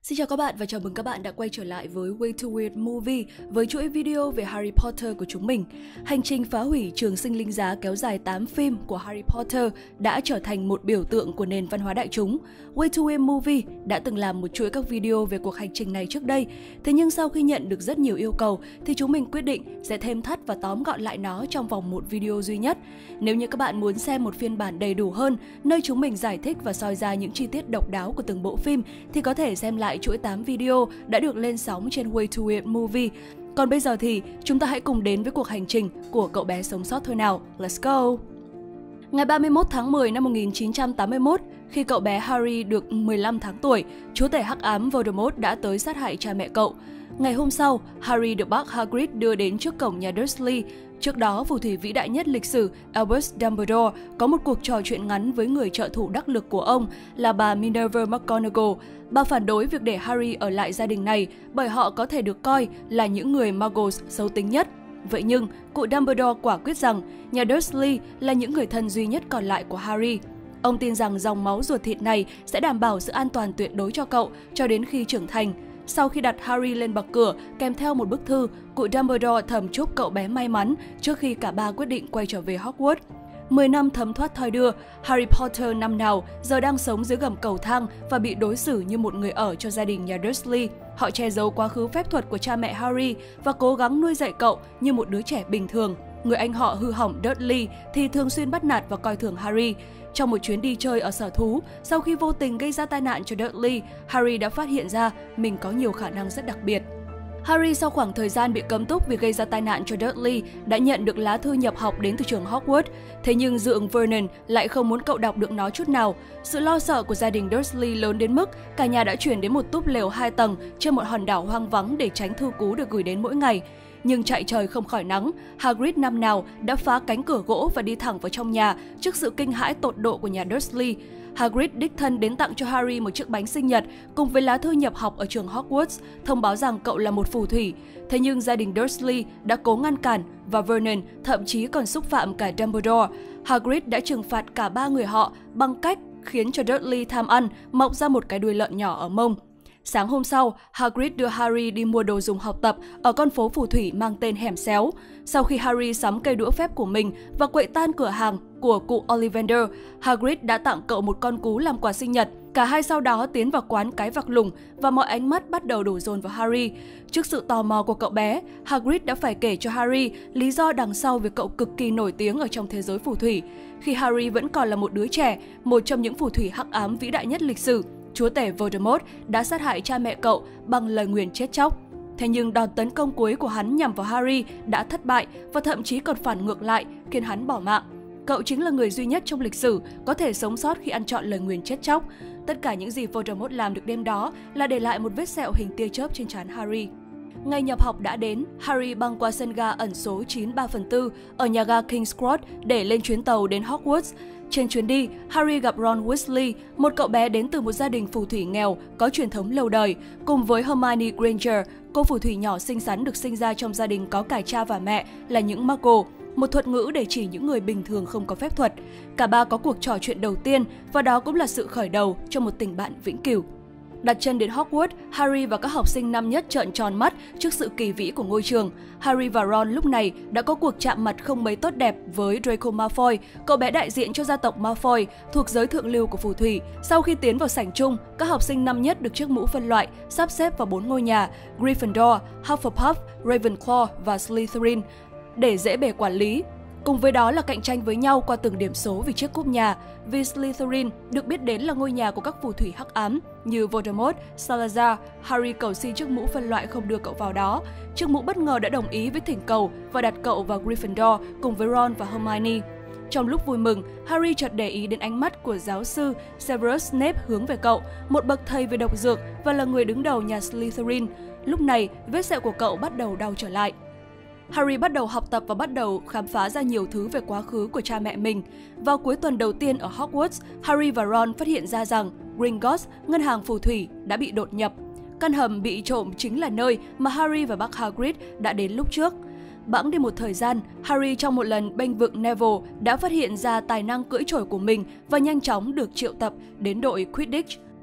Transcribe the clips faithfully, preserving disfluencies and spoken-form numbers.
Xin chào các bạn và chào mừng các bạn đã quay trở lại với Way to Weird Movie với chuỗi video về Harry Potter của chúng mình. Hành trình phá hủy trường sinh linh giá kéo dài tám phim của Harry Potter đã trở thành một biểu tượng của nền văn hóa đại chúng. Way to Weird Movie đã từng làm một chuỗi các video về cuộc hành trình này trước đây, thế nhưng sau khi nhận được rất nhiều yêu cầu thì chúng mình quyết định sẽ thêm thắt và tóm gọn lại nó trong vòng một video duy nhất. Nếu như các bạn muốn xem một phiên bản đầy đủ hơn, nơi chúng mình giải thích và soi ra những chi tiết độc đáo của từng bộ phim thì có thể xem lại chuỗi tám video đã được lên sóng trên Way to Weird Movie. Còn bây giờ thì chúng ta hãy cùng đến với cuộc hành trình của cậu bé sống sót thôi nào. Let's go! Ngày ba mươi mốt tháng mười năm một nghìn chín trăm tám mươi mốt, khi cậu bé Harry được mười lăm tháng tuổi, chúa tể hắc ám Voldemort đã tới sát hại cha mẹ cậu. Ngày hôm sau, Harry được bác Hagrid đưa đến trước cổng nhà Dursley. Trước đó, phù thủy vĩ đại nhất lịch sử Albus Dumbledore có một cuộc trò chuyện ngắn với người trợ thủ đắc lực của ông là bà Minerva McGonagall. Bà phản đối việc để Harry ở lại gia đình này bởi họ có thể được coi là những người Muggles xấu tính nhất. Vậy nhưng, cụ Dumbledore quả quyết rằng nhà Dursley là những người thân duy nhất còn lại của Harry. Ông tin rằng dòng máu ruột thịt này sẽ đảm bảo sự an toàn tuyệt đối cho cậu cho đến khi trưởng thành. Sau khi đặt Harry lên bậc cửa kèm theo một bức thư, cụ Dumbledore thầm chúc cậu bé may mắn trước khi cả ba quyết định quay trở về Hogwarts. mười năm thấm thoát thoi đưa, Harry Potter năm nào giờ đang sống dưới gầm cầu thang và bị đối xử như một người ở cho gia đình nhà Dursley. Họ che giấu quá khứ phép thuật của cha mẹ Harry và cố gắng nuôi dạy cậu như một đứa trẻ bình thường. Người anh họ hư hỏng Dudley thì thường xuyên bắt nạt và coi thường Harry. Trong một chuyến đi chơi ở sở thú, sau khi vô tình gây ra tai nạn cho Dudley, Harry đã phát hiện ra mình có nhiều khả năng rất đặc biệt. Harry sau khoảng thời gian bị cấm túc vì gây ra tai nạn cho Dudley đã nhận được lá thư nhập học đến từ trường Hogwarts. Thế nhưng dượng Vernon lại không muốn cậu đọc được nó chút nào. Sự lo sợ của gia đình Dursley lớn đến mức cả nhà đã chuyển đến một túp lều hai tầng trên một hòn đảo hoang vắng để tránh thư cú được gửi đến mỗi ngày. Nhưng chạy trời không khỏi nắng, Hagrid năm nào đã phá cánh cửa gỗ và đi thẳng vào trong nhà trước sự kinh hãi tột độ của nhà Dursley. Hagrid đích thân đến tặng cho Harry một chiếc bánh sinh nhật cùng với lá thư nhập học ở trường Hogwarts, thông báo rằng cậu là một phù thủy. Thế nhưng gia đình Dursley đã cố ngăn cản và Vernon thậm chí còn xúc phạm cả Dumbledore. Hagrid đã trừng phạt cả ba người họ bằng cách khiến cho Dudley tham ăn, mọc ra một cái đuôi lợn nhỏ ở mông. Sáng hôm sau, Hagrid đưa Harry đi mua đồ dùng học tập ở con phố phù thủy mang tên Hẻm Xéo. Sau khi Harry sắm cây đũa phép của mình và quậy tan cửa hàng của cụ Ollivander, Hagrid đã tặng cậu một con cú làm quà sinh nhật. Cả hai sau đó tiến vào quán Cái Vạc Lủng và mọi ánh mắt bắt đầu đổ dồn vào Harry. Trước sự tò mò của cậu bé, Hagrid đã phải kể cho Harry lý do đằng sau việc cậu cực kỳ nổi tiếng ở trong thế giới phù thủy. Khi Harry vẫn còn là một đứa trẻ, một trong những phù thủy hắc ám vĩ đại nhất lịch sử, chúa tể Voldemort đã sát hại cha mẹ cậu bằng lời nguyền chết chóc. Thế nhưng đòn tấn công cuối của hắn nhằm vào Harry đã thất bại và thậm chí còn phản ngược lại, khiến hắn bỏ mạng. Cậu chính là người duy nhất trong lịch sử có thể sống sót khi ăn trọn lời nguyền chết chóc. Tất cả những gì Voldemort làm được đêm đó là để lại một vết sẹo hình tia chớp trên trán Harry. Ngày nhập học đã đến, Harry băng qua sân ga ẩn số chín ba phần tư ở nhà ga King's Cross để lên chuyến tàu đến Hogwarts. Trên chuyến đi, Harry gặp Ron Weasley, một cậu bé đến từ một gia đình phù thủy nghèo có truyền thống lâu đời, cùng với Hermione Granger, cô phù thủy nhỏ xinh xắn được sinh ra trong gia đình có cả cha và mẹ là những Muggle, một thuật ngữ để chỉ những người bình thường không có phép thuật. Cả ba có cuộc trò chuyện đầu tiên và đó cũng là sự khởi đầu cho một tình bạn vĩnh cửu. Đặt chân đến Hogwarts, Harry và các học sinh năm nhất trợn tròn mắt trước sự kỳ vĩ của ngôi trường. Harry và Ron lúc này đã có cuộc chạm mặt không mấy tốt đẹp với Draco Malfoy, cậu bé đại diện cho gia tộc Malfoy thuộc giới thượng lưu của phù thủy. Sau khi tiến vào sảnh chung, các học sinh năm nhất được chiếc mũ phân loại, sắp xếp vào bốn ngôi nhà: Gryffindor, Hufflepuff, Ravenclaw và Slytherin để dễ bề quản lý. Cùng với đó là cạnh tranh với nhau qua từng điểm số vì chiếc cúp nhà. Vì Slytherin được biết đến là ngôi nhà của các phù thủy hắc ám như Voldemort, Salazar, Harry cầu xin chiếc mũ phân loại không đưa cậu vào đó. Chiếc mũ bất ngờ đã đồng ý với thỉnh cầu và đặt cậu vào Gryffindor cùng với Ron và Hermione. Trong lúc vui mừng, Harry chợt để ý đến ánh mắt của giáo sư Severus Snape hướng về cậu, một bậc thầy về độc dược và là người đứng đầu nhà Slytherin. Lúc này, vết sẹo của cậu bắt đầu đau trở lại. Harry bắt đầu học tập và bắt đầu khám phá ra nhiều thứ về quá khứ của cha mẹ mình. Vào cuối tuần đầu tiên ở Hogwarts, Harry và Ron phát hiện ra rằng Gringotts, ngân hàng phù thủy, đã bị đột nhập. Căn hầm bị trộm chính là nơi mà Harry và bác Hagrid đã đến lúc trước. Bẵng đi một thời gian, Harry trong một lần bênh vực Neville đã phát hiện ra tài năng cưỡi chổi của mình và nhanh chóng được triệu tập đến đội Quidditch.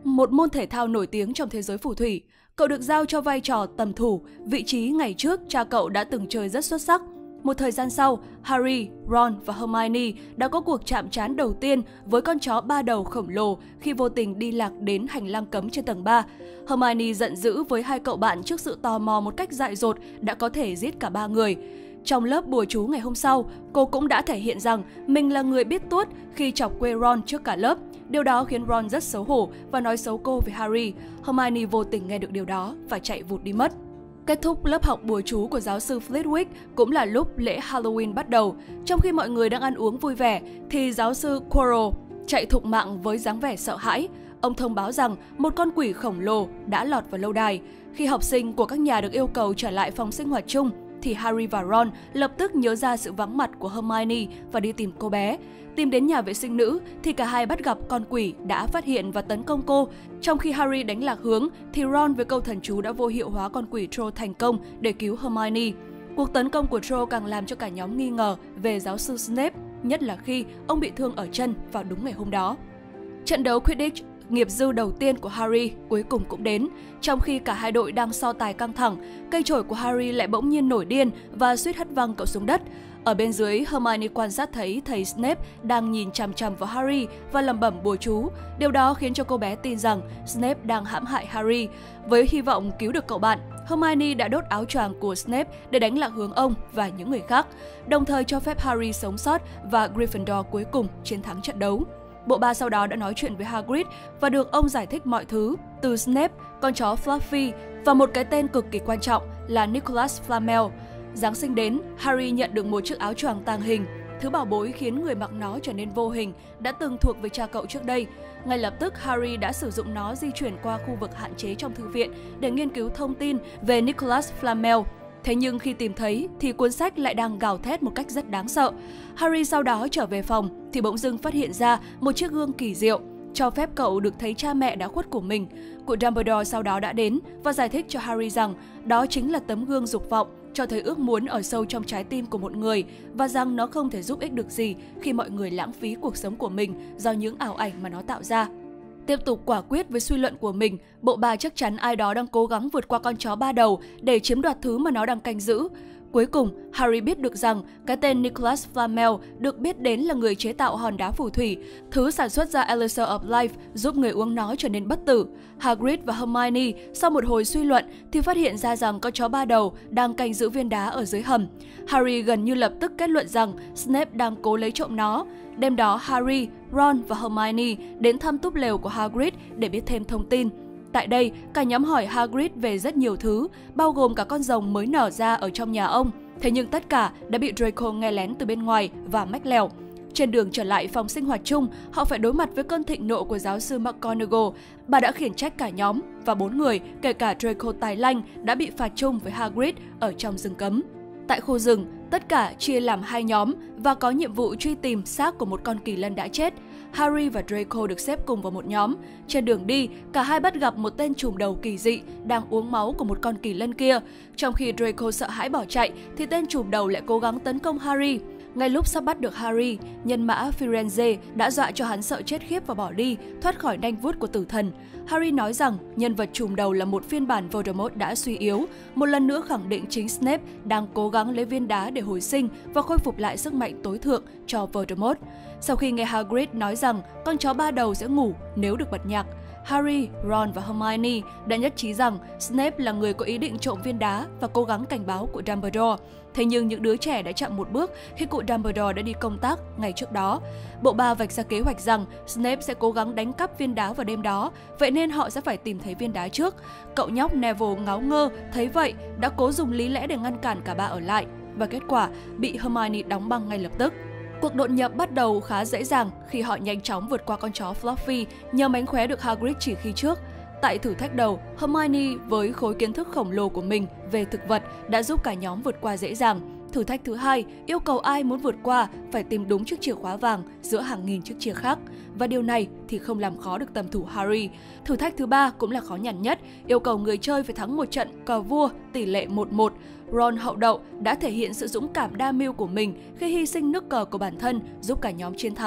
một môn thể thao nổi tiếng trong thế giới phù thủy. Cậu được giao cho vai trò tầm thủ, vị trí ngày trước cha cậu đã từng chơi rất xuất sắc. Một thời gian sau, Harry, Ron và Hermione đã có cuộc chạm trán đầu tiên với con chó ba đầu khổng lồ khi vô tình đi lạc đến hành lang cấm trên tầng ba. Hermione giận dữ với hai cậu bạn trước sự tò mò một cách dại dột đã có thể giết cả ba người. Trong lớp bùa chú ngày hôm sau, cô cũng đã thể hiện rằng mình là người biết tuốt khi chọc quê Ron trước cả lớp. Điều đó khiến Ron rất xấu hổ và nói xấu cô với Harry. Hermione vô tình nghe được điều đó và chạy vụt đi mất. Kết thúc lớp học bùa chú của giáo sư Flitwick cũng là lúc lễ Halloween bắt đầu. Trong khi mọi người đang ăn uống vui vẻ, thì giáo sư Quirrell chạy thục mạng với dáng vẻ sợ hãi. Ông thông báo rằng một con quỷ khổng lồ đã lọt vào lâu đài. Khi học sinh của các nhà được yêu cầu trở lại phòng sinh hoạt chung, thì Harry và Ron lập tức nhớ ra sự vắng mặt của Hermione và đi tìm cô bé. Tìm đến nhà vệ sinh nữ thì cả hai bắt gặp con quỷ đã phát hiện và tấn công cô. Trong khi Harry đánh lạc hướng thì Ron với câu thần chú đã vô hiệu hóa con quỷ Troll thành công để cứu Hermione. Cuộc tấn công của Troll càng làm cho cả nhóm nghi ngờ về giáo sư Snape, nhất là khi ông bị thương ở chân vào đúng ngày hôm đó. Trận đấu Quidditch nghiệp dư đầu tiên của Harry cuối cùng cũng đến. Trong khi cả hai đội đang so tài căng thẳng, cây chổi của Harry lại bỗng nhiên nổi điên và suýt hất văng cậu xuống đất. Ở bên dưới, Hermione quan sát thấy thầy Snape đang nhìn chằm chằm vào Harry và lẩm bẩm bùa chú. Điều đó khiến cho cô bé tin rằng Snape đang hãm hại Harry. Với hy vọng cứu được cậu bạn, Hermione đã đốt áo choàng của Snape để đánh lạc hướng ông và những người khác, đồng thời cho phép Harry sống sót và Gryffindor cuối cùng chiến thắng trận đấu. Bộ ba sau đó đã nói chuyện với Hagrid và được ông giải thích mọi thứ, từ Snape, con chó Fluffy và một cái tên cực kỳ quan trọng là Nicholas Flamel. Giáng sinh đến, Harry nhận được một chiếc áo choàng tàng hình. Thứ bảo bối khiến người mặc nó trở nên vô hình đã từng thuộc về cha cậu trước đây. Ngay lập tức, Harry đã sử dụng nó di chuyển qua khu vực hạn chế trong thư viện để nghiên cứu thông tin về Nicholas Flamel. Thế nhưng khi tìm thấy thì cuốn sách lại đang gào thét một cách rất đáng sợ. Harry sau đó trở về phòng thì bỗng dưng phát hiện ra một chiếc gương kỳ diệu, cho phép cậu được thấy cha mẹ đã khuất của mình. Cụ Dumbledore sau đó đã đến và giải thích cho Harry rằng đó chính là tấm gương dục vọng, cho thấy ước muốn ở sâu trong trái tim của một người và rằng nó không thể giúp ích được gì khi mọi người lãng phí cuộc sống của mình do những ảo ảnh mà nó tạo ra. Tiếp tục quả quyết với suy luận của mình, bộ ba chắc chắn ai đó đang cố gắng vượt qua con chó ba đầu để chiếm đoạt thứ mà nó đang canh giữ. Cuối cùng, Harry biết được rằng cái tên Nicholas Flamel được biết đến là người chế tạo hòn đá phù thủy, thứ sản xuất ra Elixir of Life giúp người uống nó trở nên bất tử. Hagrid và Hermione sau một hồi suy luận thì phát hiện ra rằng con chó ba đầu đang canh giữ viên đá ở dưới hầm. Harry gần như lập tức kết luận rằng Snape đang cố lấy trộm nó. Đêm đó, Harry, Ron và Hermione đến thăm túp lều của Hagrid để biết thêm thông tin. Tại đây, cả nhóm hỏi Hagrid về rất nhiều thứ, bao gồm cả con rồng mới nở ra ở trong nhà ông. Thế nhưng tất cả đã bị Draco nghe lén từ bên ngoài và mách lèo. Trên đường trở lại phòng sinh hoạt chung, họ phải đối mặt với cơn thịnh nộ của giáo sư McGonagall. Bà đã khiển trách cả nhóm và bốn người, kể cả Draco tài lanh, đã bị phạt chung với Hagrid ở trong rừng cấm. Tại khu rừng, tất cả chia làm hai nhóm và có nhiệm vụ truy tìm xác của một con kỳ lân đã chết. Harry và Draco được xếp cùng vào một nhóm. Trên đường đi, cả hai bắt gặp một tên trùm đầu kỳ dị đang uống máu của một con kỳ lân kia. Trong khi Draco sợ hãi bỏ chạy, thì tên trùm đầu lại cố gắng tấn công Harry. Ngay lúc sắp bắt được Harry, nhân mã Firenze đã dọa cho hắn sợ chết khiếp và bỏ đi, thoát khỏi nanh vuốt của tử thần. Harry nói rằng nhân vật trùm đầu là một phiên bản Voldemort đã suy yếu, một lần nữa khẳng định chính Snape đang cố gắng lấy viên đá để hồi sinh và khôi phục lại sức mạnh tối thượng cho Voldemort. Sau khi nghe Hagrid nói rằng con chó ba đầu sẽ ngủ nếu được bật nhạc, Harry, Ron và Hermione đã nhất trí rằng Snape là người có ý định trộm viên đá và cố gắng cảnh báo cụ Dumbledore. Thế nhưng những đứa trẻ đã chậm một bước khi cụ Dumbledore đã đi công tác ngày trước đó. Bộ ba vạch ra kế hoạch rằng Snape sẽ cố gắng đánh cắp viên đá vào đêm đó, vậy nên họ sẽ phải tìm thấy viên đá trước. Cậu nhóc Neville ngáo ngơ thấy vậy đã cố dùng lý lẽ để ngăn cản cả ba ở lại, và kết quả bị Hermione đóng băng ngay lập tức. Cuộc đột nhập bắt đầu khá dễ dàng khi họ nhanh chóng vượt qua con chó Fluffy nhờ mánh khóe được Hagrid chỉ khi trước. Tại thử thách đầu, Hermione với khối kiến thức khổng lồ của mình về thực vật đã giúp cả nhóm vượt qua dễ dàng. Thử thách thứ hai yêu cầu ai muốn vượt qua phải tìm đúng chiếc chìa khóa vàng giữa hàng nghìn chiếc chìa khác, và điều này thì không làm khó được tầm thủ Harry. Thử thách thứ ba cũng là khó nhằn nhất, yêu cầu người chơi phải thắng một trận cờ vua tỷ lệ một một. Ron hậu đậu đã thể hiện sự dũng cảm đa mưu của mình khi hy sinh nước cờ của bản thân giúp cả nhóm chiến thắng.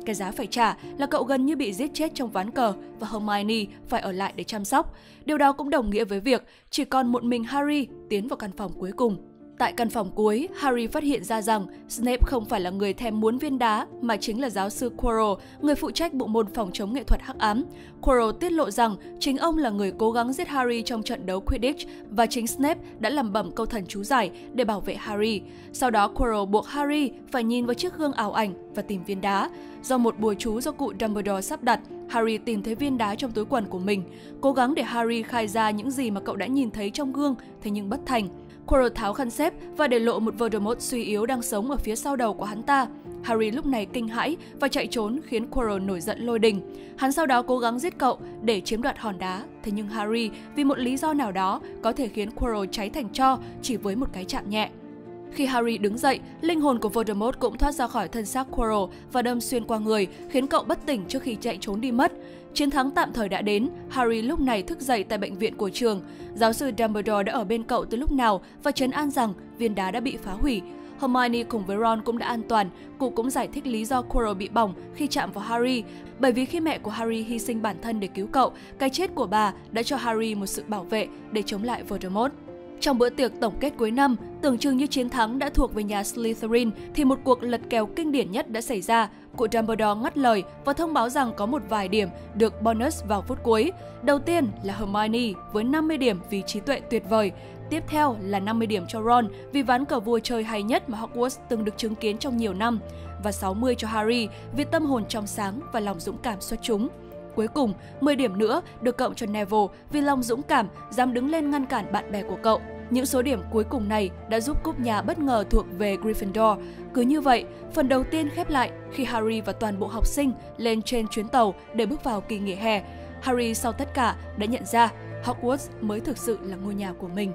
Cái giá phải trả là cậu gần như bị giết chết trong ván cờ và Hermione phải ở lại để chăm sóc. Điều đó cũng đồng nghĩa với việc chỉ còn một mình Harry tiến vào căn phòng cuối cùng. Tại căn phòng cuối, Harry phát hiện ra rằng Snape không phải là người thèm muốn viên đá mà chính là giáo sư Quirrell, người phụ trách bộ môn phòng chống nghệ thuật hắc ám. Quirrell tiết lộ rằng chính ông là người cố gắng giết Harry trong trận đấu Quidditch và chính Snape đã làm bẩm câu thần chú giải để bảo vệ Harry. Sau đó Quirrell buộc Harry phải nhìn vào chiếc gương ảo ảnh và tìm viên đá. Do một bùa chú do cụ Dumbledore sắp đặt, Harry tìm thấy viên đá trong túi quần của mình, cố gắng để Harry khai ra những gì mà cậu đã nhìn thấy trong gương, thế nhưng bất thành. Quirrell tháo khăn xếp và để lộ một Voldemort suy yếu đang sống ở phía sau đầu của hắn ta. Harry lúc này kinh hãi và chạy trốn khiến Quirrell nổi giận lôi đình. Hắn sau đó cố gắng giết cậu để chiếm đoạt hòn đá, thế nhưng Harry vì một lý do nào đó có thể khiến Quirrell cháy thành tro chỉ với một cái chạm nhẹ. Khi Harry đứng dậy, linh hồn của Voldemort cũng thoát ra khỏi thân xác Quirrell và đâm xuyên qua người, khiến cậu bất tỉnh trước khi chạy trốn đi mất. Chiến thắng tạm thời đã đến, Harry lúc này thức dậy tại bệnh viện của trường. Giáo sư Dumbledore đã ở bên cậu từ lúc nào và trấn an rằng viên đá đã bị phá hủy. Hermione cùng với Ron cũng đã an toàn, cụ cũng giải thích lý do Quirrell bị bỏng khi chạm vào Harry. Bởi vì khi mẹ của Harry hy sinh bản thân để cứu cậu, cái chết của bà đã cho Harry một sự bảo vệ để chống lại Voldemort. Trong bữa tiệc tổng kết cuối năm, tưởng chừng như chiến thắng đã thuộc về nhà Slytherin, thì một cuộc lật kèo kinh điển nhất đã xảy ra. Cụ Dumbledore ngắt lời và thông báo rằng có một vài điểm được bonus vào phút cuối. Đầu tiên là Hermione với năm mươi điểm vì trí tuệ tuyệt vời. Tiếp theo là năm mươi điểm cho Ron vì ván cờ vua chơi hay nhất mà Hogwarts từng được chứng kiến trong nhiều năm. Và sáu mươi cho Harry vì tâm hồn trong sáng và lòng dũng cảm xuất chúng. Cuối cùng, mười điểm nữa được cộng cho Neville vì lòng dũng cảm, dám đứng lên ngăn cản bạn bè của cậu. Những số điểm cuối cùng này đã giúp cúp nhà bất ngờ thuộc về Gryffindor. Cứ như vậy, phần đầu tiên khép lại khi Harry và toàn bộ học sinh lên trên chuyến tàu để bước vào kỳ nghỉ hè. Harry sau tất cả đã nhận ra Hogwarts mới thực sự là ngôi nhà của mình.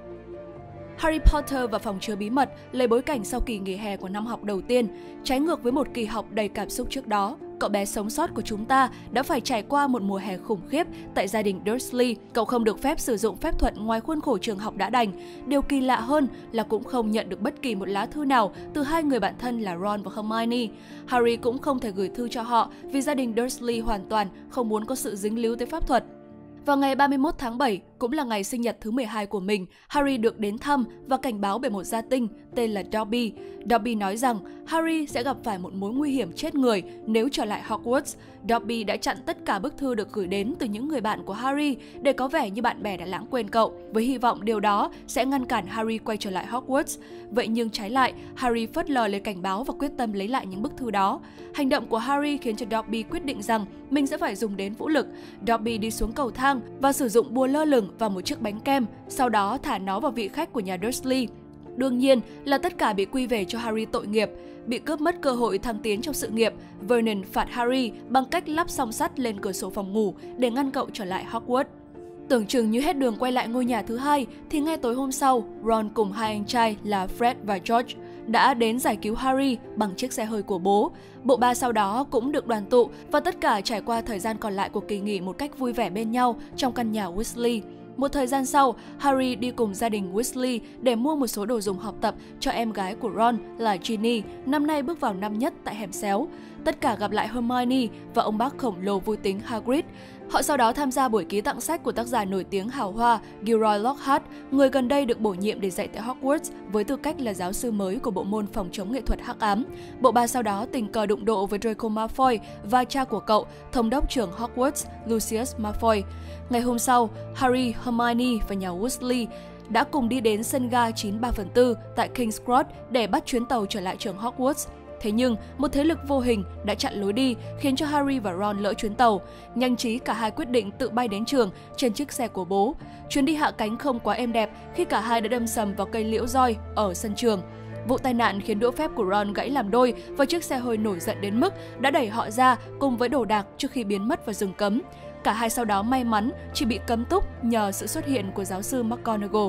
Harry Potter và phòng chứa bí mật lấy bối cảnh sau kỳ nghỉ hè của năm học đầu tiên. Trái ngược với một kỳ học đầy cảm xúc trước đó, cậu bé sống sót của chúng ta đã phải trải qua một mùa hè khủng khiếp tại gia đình Dursley. Cậu không được phép sử dụng phép thuật ngoài khuôn khổ trường học đã đành. Điều kỳ lạ hơn là cũng không nhận được bất kỳ một lá thư nào từ hai người bạn thân là Ron và Hermione. Harry cũng không thể gửi thư cho họ vì gia đình Dursley hoàn toàn không muốn có sự dính líu tới pháp thuật. Vào ngày ba mươi mốt tháng bảy, cũng là ngày sinh nhật thứ mười hai của mình, Harry được đến thăm và cảnh báo bởi một gia tinh tên là Dobby. Dobby nói rằng Harry sẽ gặp phải một mối nguy hiểm chết người nếu trở lại Hogwarts. Dobby đã chặn tất cả bức thư được gửi đến từ những người bạn của Harry để có vẻ như bạn bè đã lãng quên cậu, với hy vọng điều đó sẽ ngăn cản Harry quay trở lại Hogwarts. Vậy nhưng trái lại, Harry phớt lờ lời cảnh báo và quyết tâm lấy lại những bức thư đó. Hành động của Harry khiến cho Dobby quyết định rằng mình sẽ phải dùng đến vũ lực. Dobby đi xuống cầu thang và sử dụng bùa lơ lửng vào một chiếc bánh kem, sau đó thả nó vào vị khách của nhà Dursley. Đương nhiên là tất cả bị quy về cho Harry tội nghiệp. Bị cướp mất cơ hội thăng tiến trong sự nghiệp, Vernon phạt Harry bằng cách lắp song sắt lên cửa sổ phòng ngủ để ngăn cậu trở lại Hogwarts. Tưởng chừng như hết đường quay lại ngôi nhà thứ hai, thì ngay tối hôm sau, Ron cùng hai anh trai là Fred và George đã đến giải cứu Harry bằng chiếc xe hơi của bố. Bộ ba sau đó cũng được đoàn tụ và tất cả trải qua thời gian còn lại của kỳ nghỉ một cách vui vẻ bên nhau trong căn nhà Weasley. Một thời gian sau, Harry đi cùng gia đình Weasley để mua một số đồ dùng học tập cho em gái của Ron là Ginny, năm nay bước vào năm nhất tại hẻm xéo. Tất cả gặp lại Hermione và ông bác khổng lồ vui tính Hagrid. Họ sau đó tham gia buổi ký tặng sách của tác giả nổi tiếng hào hoa Gilroy Lockhart, người gần đây được bổ nhiệm để dạy tại Hogwarts với tư cách là giáo sư mới của bộ môn phòng chống nghệ thuật hắc ám. Bộ ba sau đó tình cờ đụng độ với Draco Malfoy và cha của cậu, thống đốc trưởng Hogwarts Lucius Malfoy. Ngày hôm sau, Harry, Hermione và nhà Weasley đã cùng đi đến sân ga chín ba phần tư tại King's Cross để bắt chuyến tàu trở lại trường Hogwarts. Thế nhưng, một thế lực vô hình đã chặn lối đi, khiến cho Harry và Ron lỡ chuyến tàu. Nhanh trí cả hai quyết định tự bay đến trường trên chiếc xe của bố. Chuyến đi hạ cánh không quá êm đẹp khi cả hai đã đâm sầm vào cây liễu roi ở sân trường. Vụ tai nạn khiến đũa phép của Ron gãy làm đôi và chiếc xe hơi nổi giận đến mức đã đẩy họ ra cùng với đồ đạc trước khi biến mất vào rừng cấm. Cả hai sau đó may mắn chỉ bị cấm túc nhờ sự xuất hiện của giáo sư McGonagall.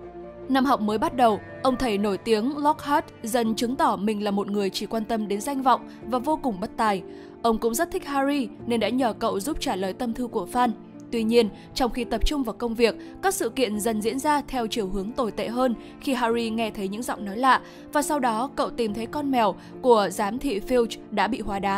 Năm học mới bắt đầu, ông thầy nổi tiếng Lockhart dần chứng tỏ mình là một người chỉ quan tâm đến danh vọng và vô cùng bất tài. Ông cũng rất thích Harry nên đã nhờ cậu giúp trả lời tâm thư của fan. Tuy nhiên, trong khi tập trung vào công việc, các sự kiện dần diễn ra theo chiều hướng tồi tệ hơn khi Harry nghe thấy những giọng nói lạ và sau đó cậu tìm thấy con mèo của giám thị Filch đã bị hóa đá.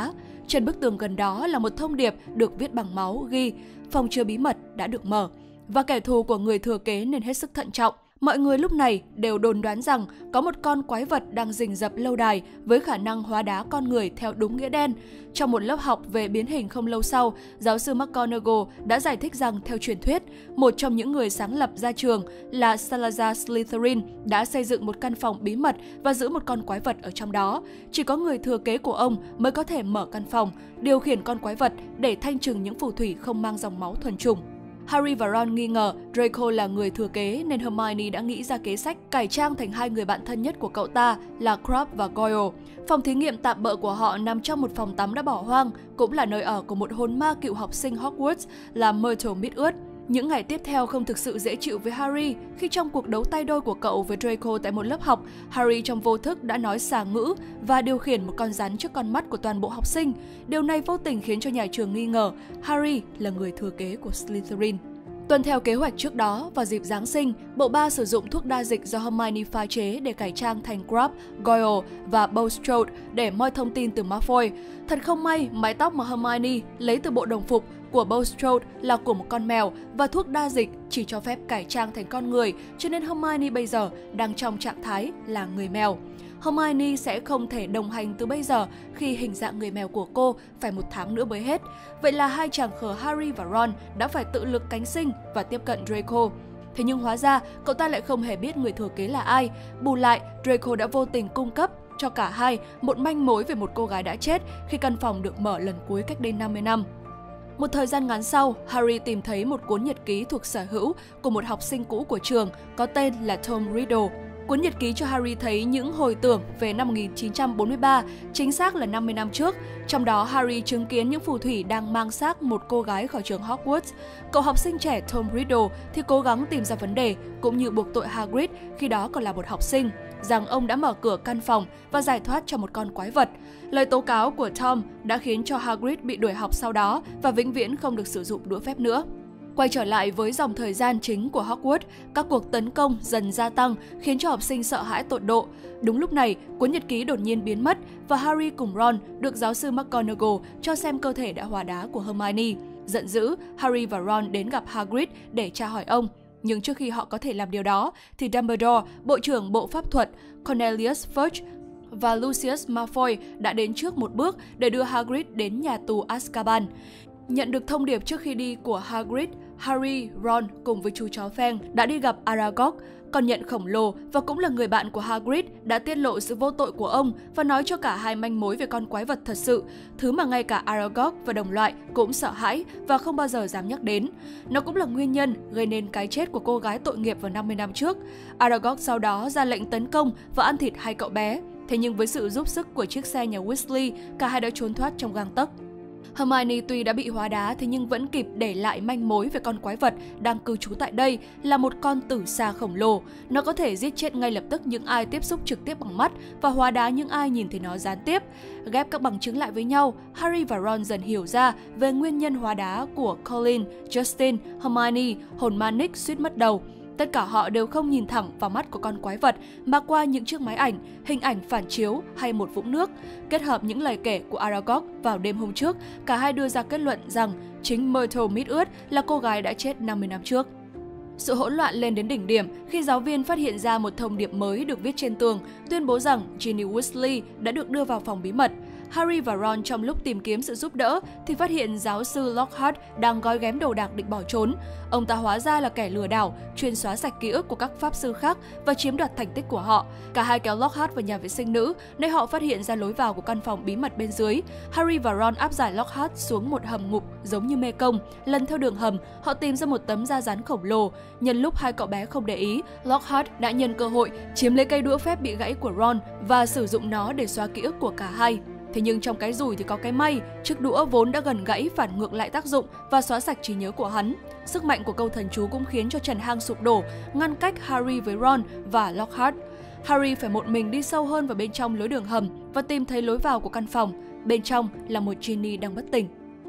Trên bức tường gần đó là một thông điệp được viết bằng máu ghi phòng chứa bí mật đã được mở và kẻ thù của người thừa kế nên hết sức thận trọng. Mọi người lúc này đều đồn đoán rằng có một con quái vật đang rình rập lâu đài với khả năng hóa đá con người theo đúng nghĩa đen. Trong một lớp học về biến hình không lâu sau, giáo sư McGonagall đã giải thích rằng theo truyền thuyết, một trong những người sáng lập ra trường là Salazar Slytherin đã xây dựng một căn phòng bí mật và giữ một con quái vật ở trong đó. Chỉ có người thừa kế của ông mới có thể mở căn phòng, điều khiển con quái vật để thanh trừng những phù thủy không mang dòng máu thuần chủng. Harry và Ron nghi ngờ Draco là người thừa kế nên Hermione đã nghĩ ra kế sách cải trang thành hai người bạn thân nhất của cậu ta là Crabbe và Goyle. Phòng thí nghiệm tạm bợ của họ nằm trong một phòng tắm đã bỏ hoang, cũng là nơi ở của một hồn ma cựu học sinh Hogwarts là Myrtle mít ướt. Những ngày tiếp theo không thực sự dễ chịu với Harry khi trong cuộc đấu tay đôi của cậu với Draco tại một lớp học, Harry trong vô thức đã nói xà ngữ và điều khiển một con rắn trước con mắt của toàn bộ học sinh. Điều này vô tình khiến cho nhà trường nghi ngờ Harry là người thừa kế của Slytherin. Tuân theo kế hoạch trước đó, vào dịp Giáng sinh, bộ ba sử dụng thuốc đa dịch do Hermione pha chế để cải trang thành Crabbe, Goyle và Bulstrode để moi thông tin từ Malfoy. Thật không may, mái tóc mà Hermione lấy từ bộ đồng phục của Bulstrode là của một con mèo và thuốc đa dịch chỉ cho phép cải trang thành con người, cho nên Hermione bây giờ đang trong trạng thái là người mèo. Hermione sẽ không thể đồng hành từ bây giờ khi hình dạng người mèo của cô phải một tháng nữa mới hết. Vậy là hai chàng khờ Harry và Ron đã phải tự lực cánh sinh và tiếp cận Draco. Thế nhưng hóa ra, cậu ta lại không hề biết người thừa kế là ai. Bù lại, Draco đã vô tình cung cấp cho cả hai một manh mối về một cô gái đã chết khi căn phòng được mở lần cuối cách đây năm mươi năm. Một thời gian ngắn sau, Harry tìm thấy một cuốn nhật ký thuộc sở hữu của một học sinh cũ của trường có tên là Tom Riddle. Cuốn nhật ký cho Harry thấy những hồi tưởng về năm một nghìn chín trăm bốn mươi ba, chính xác là năm mươi năm trước. Trong đó, Harry chứng kiến những phù thủy đang mang xác một cô gái khỏi trường Hogwarts. Cậu học sinh trẻ Tom Riddle thì cố gắng tìm ra vấn đề, cũng như buộc tội Hagrid, khi đó còn là một học sinh, rằng ông đã mở cửa căn phòng và giải thoát cho một con quái vật. Lời tố cáo của Tom đã khiến cho Hagrid bị đuổi học sau đó và vĩnh viễn không được sử dụng đũa phép nữa. Quay trở lại với dòng thời gian chính của Hogwarts, các cuộc tấn công dần gia tăng khiến cho học sinh sợ hãi tột độ. Đúng lúc này, cuốn nhật ký đột nhiên biến mất và Harry cùng Ron được giáo sư McGonagall cho xem cơ thể đã hóa đá của Hermione. Giận dữ, Harry và Ron đến gặp Hagrid để tra hỏi ông. Nhưng trước khi họ có thể làm điều đó, thì Dumbledore, Bộ trưởng Bộ Pháp thuật, Cornelius Fudge và Lucius Malfoy đã đến trước một bước để đưa Hagrid đến nhà tù Azkaban. Nhận được thông điệp trước khi đi của Hagrid, Harry, Ron cùng với chú chó Fang đã đi gặp Aragog, con nhện khổng lồ và cũng là người bạn của Hagrid, đã tiết lộ sự vô tội của ông và nói cho cả hai manh mối về con quái vật thật sự, thứ mà ngay cả Aragog và đồng loại cũng sợ hãi và không bao giờ dám nhắc đến. Nó cũng là nguyên nhân gây nên cái chết của cô gái tội nghiệp vào năm mươi năm trước. Aragog sau đó ra lệnh tấn công và ăn thịt hai cậu bé. Thế nhưng với sự giúp sức của chiếc xe nhà Weasley, cả hai đã trốn thoát trong gang tấc. Hermione tuy đã bị hóa đá thế nhưng vẫn kịp để lại manh mối về con quái vật đang cư trú tại đây là một con tử xà khổng lồ. Nó có thể giết chết ngay lập tức những ai tiếp xúc trực tiếp bằng mắt và hóa đá những ai nhìn thấy nó gián tiếp. Ghép các bằng chứng lại với nhau, Harry và Ron dần hiểu ra về nguyên nhân hóa đá của Colin, Justin, Hermione, hồn ma Nick suýt mất đầu. Tất cả họ đều không nhìn thẳng vào mắt của con quái vật mà qua những chiếc máy ảnh, hình ảnh phản chiếu hay một vũng nước. Kết hợp những lời kể của Aragog vào đêm hôm trước, cả hai đưa ra kết luận rằng chính Myrtle mít ướt là cô gái đã chết năm mươi năm trước. Sự hỗn loạn lên đến đỉnh điểm khi giáo viên phát hiện ra một thông điệp mới được viết trên tường, tuyên bố rằng Ginny Weasley đã được đưa vào phòng bí mật. Harry và Ron trong lúc tìm kiếm sự giúp đỡ thì phát hiện giáo sư Lockhart đang gói ghém đồ đạc định bỏ trốn. Ông ta hóa ra là kẻ lừa đảo, chuyên xóa sạch ký ức của các pháp sư khác và chiếm đoạt thành tích của họ. Cả hai kéo Lockhart vào nhà vệ sinh nữ, nơi họ phát hiện ra lối vào của căn phòng bí mật bên dưới. Harry và Ron áp giải Lockhart xuống một hầm ngục giống như mê công. Lần theo đường hầm, họ tìm ra một tấm da rắn khổng lồ. Nhân lúc hai cậu bé không để ý, Lockhart đã nhân cơ hội chiếm lấy cây đũa phép bị gãy của Ron và sử dụng nó để xóa ký ức của cả hai. Thế nhưng trong cái rủi thì có cái may, chiếc đũa vốn đã gần gãy phản ngược lại tác dụng và xóa sạch trí nhớ của hắn. Sức mạnh của câu thần chú cũng khiến cho trần hang sụp đổ, ngăn cách Harry với Ron và Lockhart. Harry phải một mình đi sâu hơn vào bên trong lối đường hầm và tìm thấy lối vào của căn phòng. Bên trong là một Ginny đang bất tỉnh.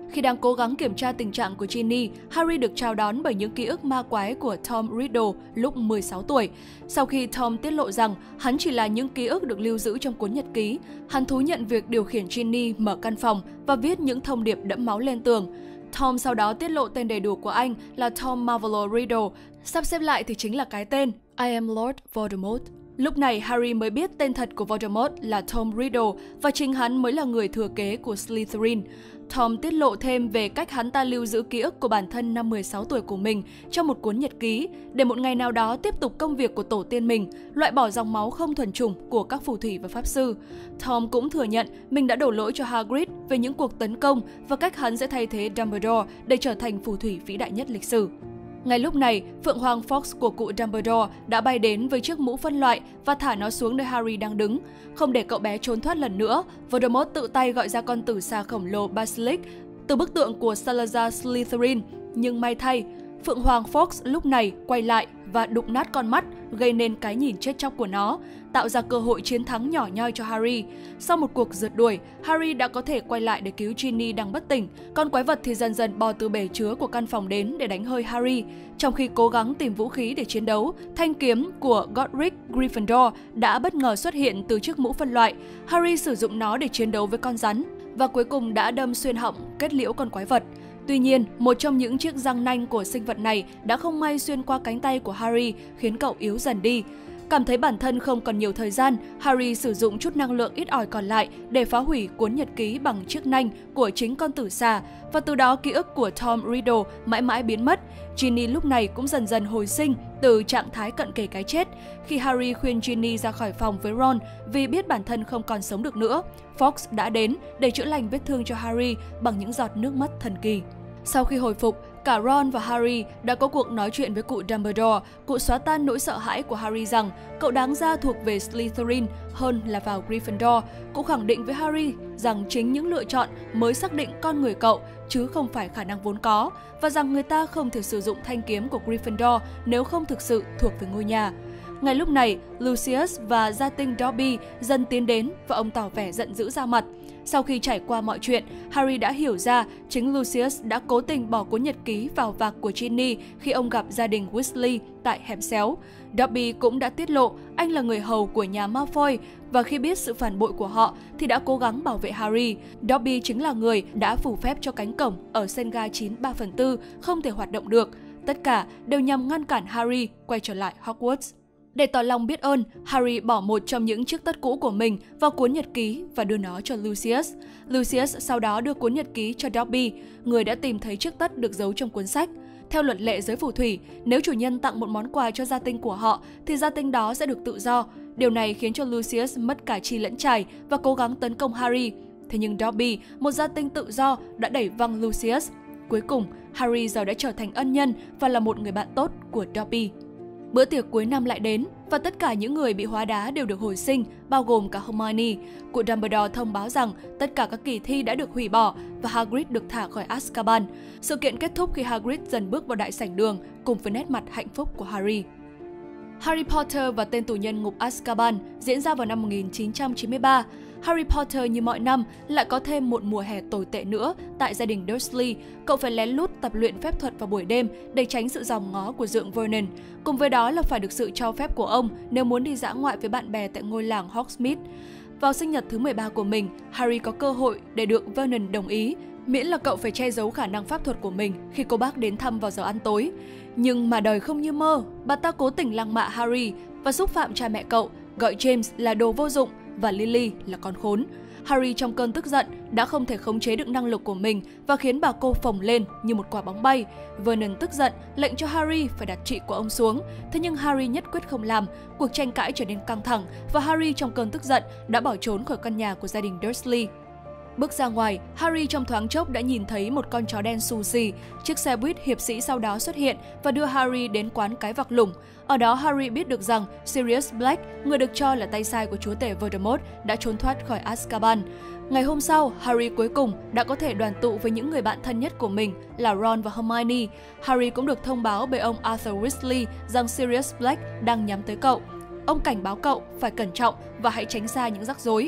Khi đang cố gắng kiểm tra tình trạng của Ginny, Harry được chào đón bởi những ký ức ma quái của Tom Riddle lúc mười sáu tuổi. Sau khi Tom tiết lộ rằng hắn chỉ là những ký ức được lưu giữ trong cuốn nhật ký, hắn thú nhận việc điều khiển Ginny mở căn phòng và viết những thông điệp đẫm máu lên tường. Tom sau đó tiết lộ tên đầy đủ của anh là Tom Marvolo Riddle, sắp xếp lại thì chính là cái tên I am Lord Voldemort. Lúc này Harry mới biết tên thật của Voldemort là Tom Riddle và chính hắn mới là người thừa kế của Slytherin. Tom tiết lộ thêm về cách hắn ta lưu giữ ký ức của bản thân năm mười sáu tuổi của mình trong một cuốn nhật ký, để một ngày nào đó tiếp tục công việc của tổ tiên mình, loại bỏ dòng máu không thuần chủng của các phù thủy và pháp sư. Tom cũng thừa nhận mình đã đổ lỗi cho Hagrid về những cuộc tấn công và cách hắn sẽ thay thế Dumbledore để trở thành phù thủy vĩ đại nhất lịch sử. Ngay lúc này, Phượng Hoàng Fox của cụ Dumbledore đã bay đến với chiếc mũ phân loại và thả nó xuống nơi Harry đang đứng. Không để cậu bé trốn thoát lần nữa, Voldemort tự tay gọi ra con tử xà khổng lồ Basilisk từ bức tượng của Salazar Slytherin. Nhưng may thay, Phượng Hoàng Fox lúc này quay lại và đụng nát con mắt, gây nên cái nhìn chết chóc của nó, tạo ra cơ hội chiến thắng nhỏ nhoi cho Harry. Sau một cuộc rượt đuổi, Harry đã có thể quay lại để cứu Ginny đang bất tỉnh. Con quái vật thì dần dần bò từ bể chứa của căn phòng đến để đánh hơi Harry. Trong khi cố gắng tìm vũ khí để chiến đấu, thanh kiếm của Godric Gryffindor đã bất ngờ xuất hiện từ chiếc mũ phân loại. Harry sử dụng nó để chiến đấu với con rắn và cuối cùng đã đâm xuyên họng, kết liễu con quái vật. Tuy nhiên, một trong những chiếc răng nanh của sinh vật này đã không may xuyên qua cánh tay của Harry, khiến cậu yếu dần đi. Cảm thấy bản thân không còn nhiều thời gian, Harry sử dụng chút năng lượng ít ỏi còn lại để phá hủy cuốn nhật ký bằng chiếc nanh của chính con tử xà, và từ đó ký ức của Tom Riddle mãi mãi biến mất. Ginny lúc này cũng dần dần hồi sinh từ trạng thái cận kề cái chết. Khi Harry khuyên Ginny ra khỏi phòng với Ron vì biết bản thân không còn sống được nữa, Fox đã đến để chữa lành vết thương cho Harry bằng những giọt nước mắt thần kỳ. Sau khi hồi phục, cả Ron và Harry đã có cuộc nói chuyện với cụ Dumbledore. Cụ xóa tan nỗi sợ hãi của Harry rằng cậu đáng ra thuộc về Slytherin hơn là vào Gryffindor. Cụ khẳng định với Harry rằng chính những lựa chọn mới xác định con người cậu, chứ không phải khả năng vốn có, và rằng người ta không thể sử dụng thanh kiếm của Gryffindor nếu không thực sự thuộc về ngôi nhà. Ngay lúc này, Lucius và gia tinh Dobby dần tiến đến và ông tỏ vẻ giận dữ ra mặt. Sau khi trải qua mọi chuyện, Harry đã hiểu ra chính Lucius đã cố tình bỏ cuốn nhật ký vào vạc của Ginny khi ông gặp gia đình Weasley tại hẻm xéo. Dobby cũng đã tiết lộ anh là người hầu của nhà Malfoy và khi biết sự phản bội của họ thì đã cố gắng bảo vệ Harry. Dobby chính là người đã phủ phép cho cánh cổng ở sân ga chín ba phần tư không thể hoạt động được. Tất cả đều nhằm ngăn cản Harry quay trở lại Hogwarts. Để tỏ lòng biết ơn, Harry bỏ một trong những chiếc tất cũ của mình vào cuốn nhật ký và đưa nó cho Lucius. Lucius sau đó đưa cuốn nhật ký cho Dobby, người đã tìm thấy chiếc tất được giấu trong cuốn sách. Theo luật lệ giới phù thủy, nếu chủ nhân tặng một món quà cho gia tinh của họ thì gia tinh đó sẽ được tự do. Điều này khiến cho Lucius mất cả chi lẫn trải và cố gắng tấn công Harry. Thế nhưng Dobby, một gia tinh tự do, đã đẩy văng Lucius. Cuối cùng, Harry giờ đã trở thành ân nhân và là một người bạn tốt của Dobby. Bữa tiệc cuối năm lại đến và tất cả những người bị hóa đá đều được hồi sinh, bao gồm cả Hermione. Cụ Dumbledore thông báo rằng tất cả các kỳ thi đã được hủy bỏ và Hagrid được thả khỏi Azkaban. Sự kiện kết thúc khi Hagrid dần bước vào đại sảnh đường cùng với nét mặt hạnh phúc của Harry. Harry Potter và tên tù nhân ngục Azkaban diễn ra vào năm một nghìn chín trăm chín mươi ba. Harry Potter như mọi năm lại có thêm một mùa hè tồi tệ nữa tại gia đình Dursley. Cậu phải lén lút tập luyện phép thuật vào buổi đêm để tránh sự giòm ngó của dượng Vernon. Cùng với đó là phải được sự cho phép của ông nếu muốn đi dã ngoại với bạn bè tại ngôi làng Hogsmeade. Vào sinh nhật thứ mười ba của mình, Harry có cơ hội để được Vernon đồng ý, miễn là cậu phải che giấu khả năng pháp thuật của mình khi cô bác đến thăm vào giờ ăn tối. Nhưng mà đời không như mơ, bà ta cố tình lăng mạ Harry và xúc phạm cha mẹ cậu, gọi James là đồ vô dụng và Lily là con khốn. Harry trong cơn tức giận đã không thể khống chế được năng lực của mình và khiến bà cô phồng lên như một quả bóng bay. Vernon tức giận lệnh cho Harry phải đặt chị của ông xuống, thế nhưng Harry nhất quyết không làm. Cuộc tranh cãi trở nên căng thẳng và Harry trong cơn tức giận đã bỏ trốn khỏi căn nhà của gia đình Dursley. Bước ra ngoài, Harry trong thoáng chốc đã nhìn thấy một con chó đen xù xì. Chiếc xe buýt hiệp sĩ sau đó xuất hiện và đưa Harry đến quán cái vạc lủng. Ở đó Harry biết được rằng Sirius Black, người được cho là tay sai của chúa tể Voldemort, đã trốn thoát khỏi Azkaban. Ngày hôm sau, Harry cuối cùng đã có thể đoàn tụ với những người bạn thân nhất của mình là Ron và Hermione. Harry cũng được thông báo bởi ông Arthur Weasley rằng Sirius Black đang nhắm tới cậu. Ông cảnh báo cậu phải cẩn trọng và hãy tránh xa những rắc rối.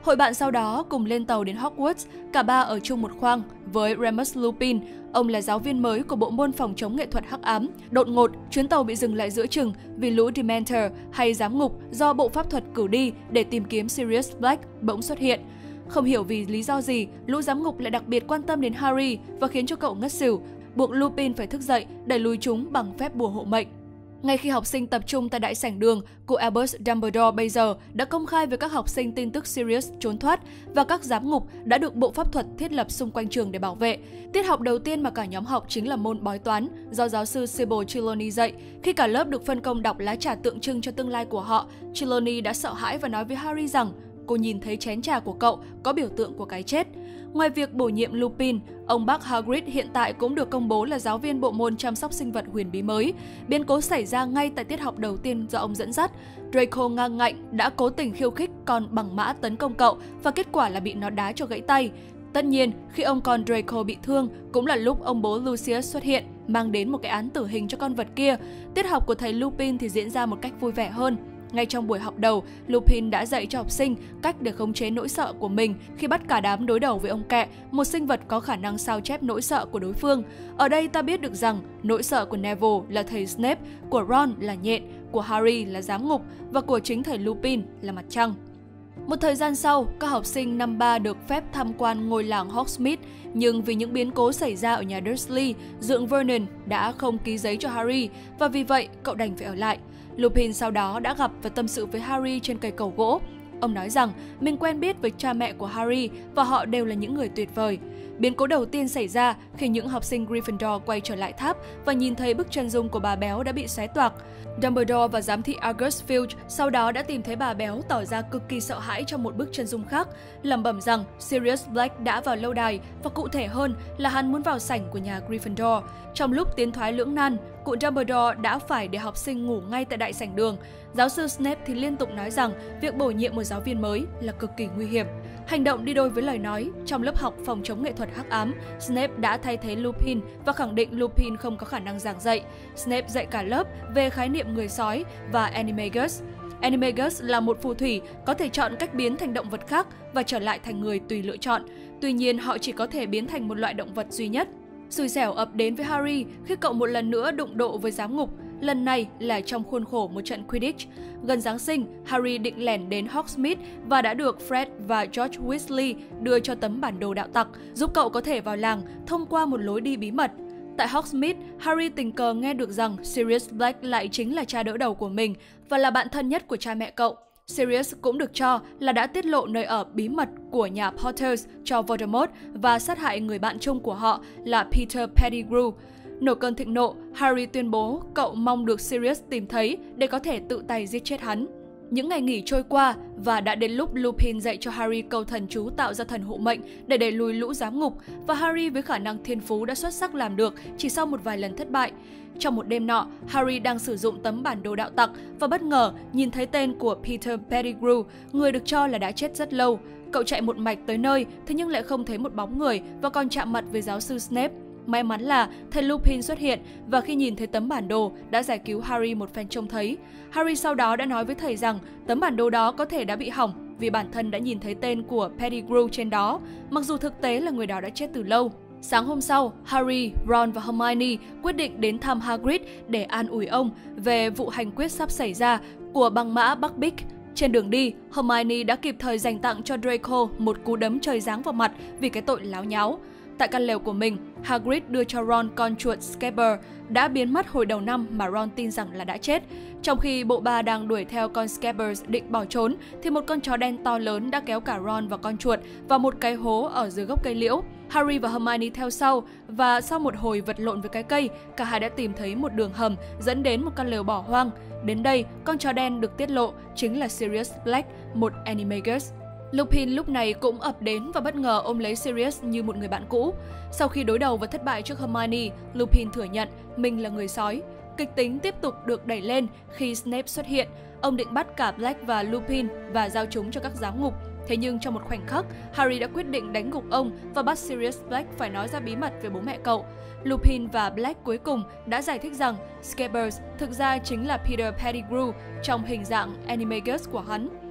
Hội bạn sau đó cùng lên tàu đến Hogwarts, cả ba ở chung một khoang với Remus Lupin. Ông là giáo viên mới của bộ môn phòng chống nghệ thuật hắc ám. Đột ngột, chuyến tàu bị dừng lại giữa chừng vì lũ Dementor hay giám ngục do bộ pháp thuật cử đi để tìm kiếm Sirius Black bỗng xuất hiện. Không hiểu vì lý do gì, lũ giám ngục lại đặc biệt quan tâm đến Harry và khiến cho cậu ngất xỉu, buộc Lupin phải thức dậy đẩy lùi chúng bằng phép bùa hộ mệnh. Ngay khi học sinh tập trung tại đại sảnh đường, cụ Albus Dumbledore bây giờ đã công khai với các học sinh tin tức Sirius trốn thoát và các giám ngục đã được bộ pháp thuật thiết lập xung quanh trường để bảo vệ. Tiết học đầu tiên mà cả nhóm học chính là môn bói toán do giáo sư Sybil Trelawney dạy. Khi cả lớp được phân công đọc lá trà tượng trưng cho tương lai của họ, Trelawney đã sợ hãi và nói với Harry rằng cô nhìn thấy chén trà của cậu có biểu tượng của cái chết. Ngoài việc bổ nhiệm Lupin, ông bác Hagrid hiện tại cũng được công bố là giáo viên bộ môn chăm sóc sinh vật huyền bí mới. Biến cố xảy ra ngay tại tiết học đầu tiên do ông dẫn dắt. Draco ngang ngạnh đã cố tình khiêu khích con bằng mã tấn công cậu và kết quả là bị nó đá cho gãy tay. Tất nhiên, khi ông con Draco bị thương, cũng là lúc ông bố Lucius xuất hiện, mang đến một cái án tử hình cho con vật kia. Tiết học của thầy Lupin thì diễn ra một cách vui vẻ hơn. Ngay trong buổi học đầu, Lupin đã dạy cho học sinh cách để khống chế nỗi sợ của mình khi bắt cả đám đối đầu với ông Kẹ, một sinh vật có khả năng sao chép nỗi sợ của đối phương. Ở đây ta biết được rằng nỗi sợ của Neville là thầy Snape, của Ron là nhện, của Harry là giám ngục và của chính thầy Lupin là mặt trăng. Một thời gian sau, các học sinh năm ba được phép tham quan ngôi làng Hogsmeade, nhưng vì những biến cố xảy ra ở nhà Dursley, dượng Vernon đã không ký giấy cho Harry và vì vậy cậu đành phải ở lại. Lupin sau đó đã gặp và tâm sự với Harry trên cây cầu gỗ. Ông nói rằng mình quen biết với cha mẹ của Harry và họ đều là những người tuyệt vời. Biến cố đầu tiên xảy ra khi những học sinh Gryffindor quay trở lại tháp và nhìn thấy bức chân dung của bà béo đã bị xé toạc. Dumbledore và giám thị Argus Filch sau đó đã tìm thấy bà béo tỏ ra cực kỳ sợ hãi trong một bức chân dung khác, lẩm bẩm rằng Sirius Black đã vào lâu đài và cụ thể hơn là hắn muốn vào sảnh của nhà Gryffindor. Trong lúc tiến thoái lưỡng nan, cụ Dumbledore đã phải để học sinh ngủ ngay tại đại sảnh đường. Giáo sư Snape thì liên tục nói rằng việc bổ nhiệm một giáo viên mới là cực kỳ nguy hiểm. Hành động đi đôi với lời nói. Trong lớp học phòng chống nghệ thuật hắc ám, Snape đã thay thế Lupin và khẳng định Lupin không có khả năng giảng dạy. Snape dạy cả lớp về khái niệm người sói và Animagus. Animagus là một phù thủy có thể chọn cách biến thành động vật khác và trở lại thành người tùy lựa chọn. Tuy nhiên, họ chỉ có thể biến thành một loại động vật duy nhất. Xui xẻo ập đến với Harry khi cậu một lần nữa đụng độ với giám ngục. Lần này là trong khuôn khổ một trận Quidditch. Gần Giáng sinh, Harry định lẻn đến Hogsmeade và đã được Fred và George Weasley đưa cho tấm bản đồ đạo tặc, giúp cậu có thể vào làng thông qua một lối đi bí mật. Tại Hogsmeade, Harry tình cờ nghe được rằng Sirius Black lại chính là cha đỡ đầu của mình và là bạn thân nhất của cha mẹ cậu. Sirius cũng được cho là đã tiết lộ nơi ở bí mật của nhà Potters cho Voldemort và sát hại người bạn chung của họ là Peter Pettigrew. Nổi cơn thịnh nộ, Harry tuyên bố cậu mong được Sirius tìm thấy để có thể tự tay giết chết hắn. Những ngày nghỉ trôi qua và đã đến lúc Lupin dạy cho Harry câu thần chú tạo ra thần hộ mệnh để đẩy lùi lũ giám ngục và Harry với khả năng thiên phú đã xuất sắc làm được chỉ sau một vài lần thất bại. Trong một đêm nọ, Harry đang sử dụng tấm bản đồ đạo tặc và bất ngờ nhìn thấy tên của Peter Pettigrew, người được cho là đã chết rất lâu. Cậu chạy một mạch tới nơi, thế nhưng lại không thấy một bóng người và còn chạm mặt với giáo sư Snape. May mắn là thầy Lupin xuất hiện và khi nhìn thấy tấm bản đồ đã giải cứu Harry một phen trông thấy. Harry sau đó đã nói với thầy rằng tấm bản đồ đó có thể đã bị hỏng vì bản thân đã nhìn thấy tên của Pettigrew trên đó, mặc dù thực tế là người đó đã chết từ lâu. Sáng hôm sau, Harry, Ron và Hermione quyết định đến thăm Hagrid để an ủi ông về vụ hành quyết sắp xảy ra của băng mã Buckbeak. Trên đường đi, Hermione đã kịp thời dành tặng cho Draco một cú đấm trời giáng vào mặt vì cái tội láo nháo. Tại căn lều của mình, Hagrid đưa cho Ron con chuột Scabbers đã biến mất hồi đầu năm mà Ron tin rằng là đã chết. Trong khi bộ ba đang đuổi theo con Scabbers định bỏ trốn, thì một con chó đen to lớn đã kéo cả Ron và con chuột vào một cái hố ở dưới gốc cây liễu. Harry và Hermione theo sau và sau một hồi vật lộn với cái cây, cả hai đã tìm thấy một đường hầm dẫn đến một căn lều bỏ hoang. Đến đây, con chó đen được tiết lộ chính là Sirius Black, một Animagus. Lupin lúc này cũng ập đến và bất ngờ ôm lấy Sirius như một người bạn cũ. Sau khi đối đầu và thất bại trước Hermione, Lupin thừa nhận mình là người sói. Kịch tính tiếp tục được đẩy lên khi Snape xuất hiện. Ông định bắt cả Black và Lupin và giao chúng cho các giám ngục. Thế nhưng trong một khoảnh khắc, Harry đã quyết định đánh gục ông và bắt Sirius Black phải nói ra bí mật về bố mẹ cậu. Lupin và Black cuối cùng đã giải thích rằng Scabbers thực ra chính là Peter Pettigrew trong hình dạng Animagus của hắn.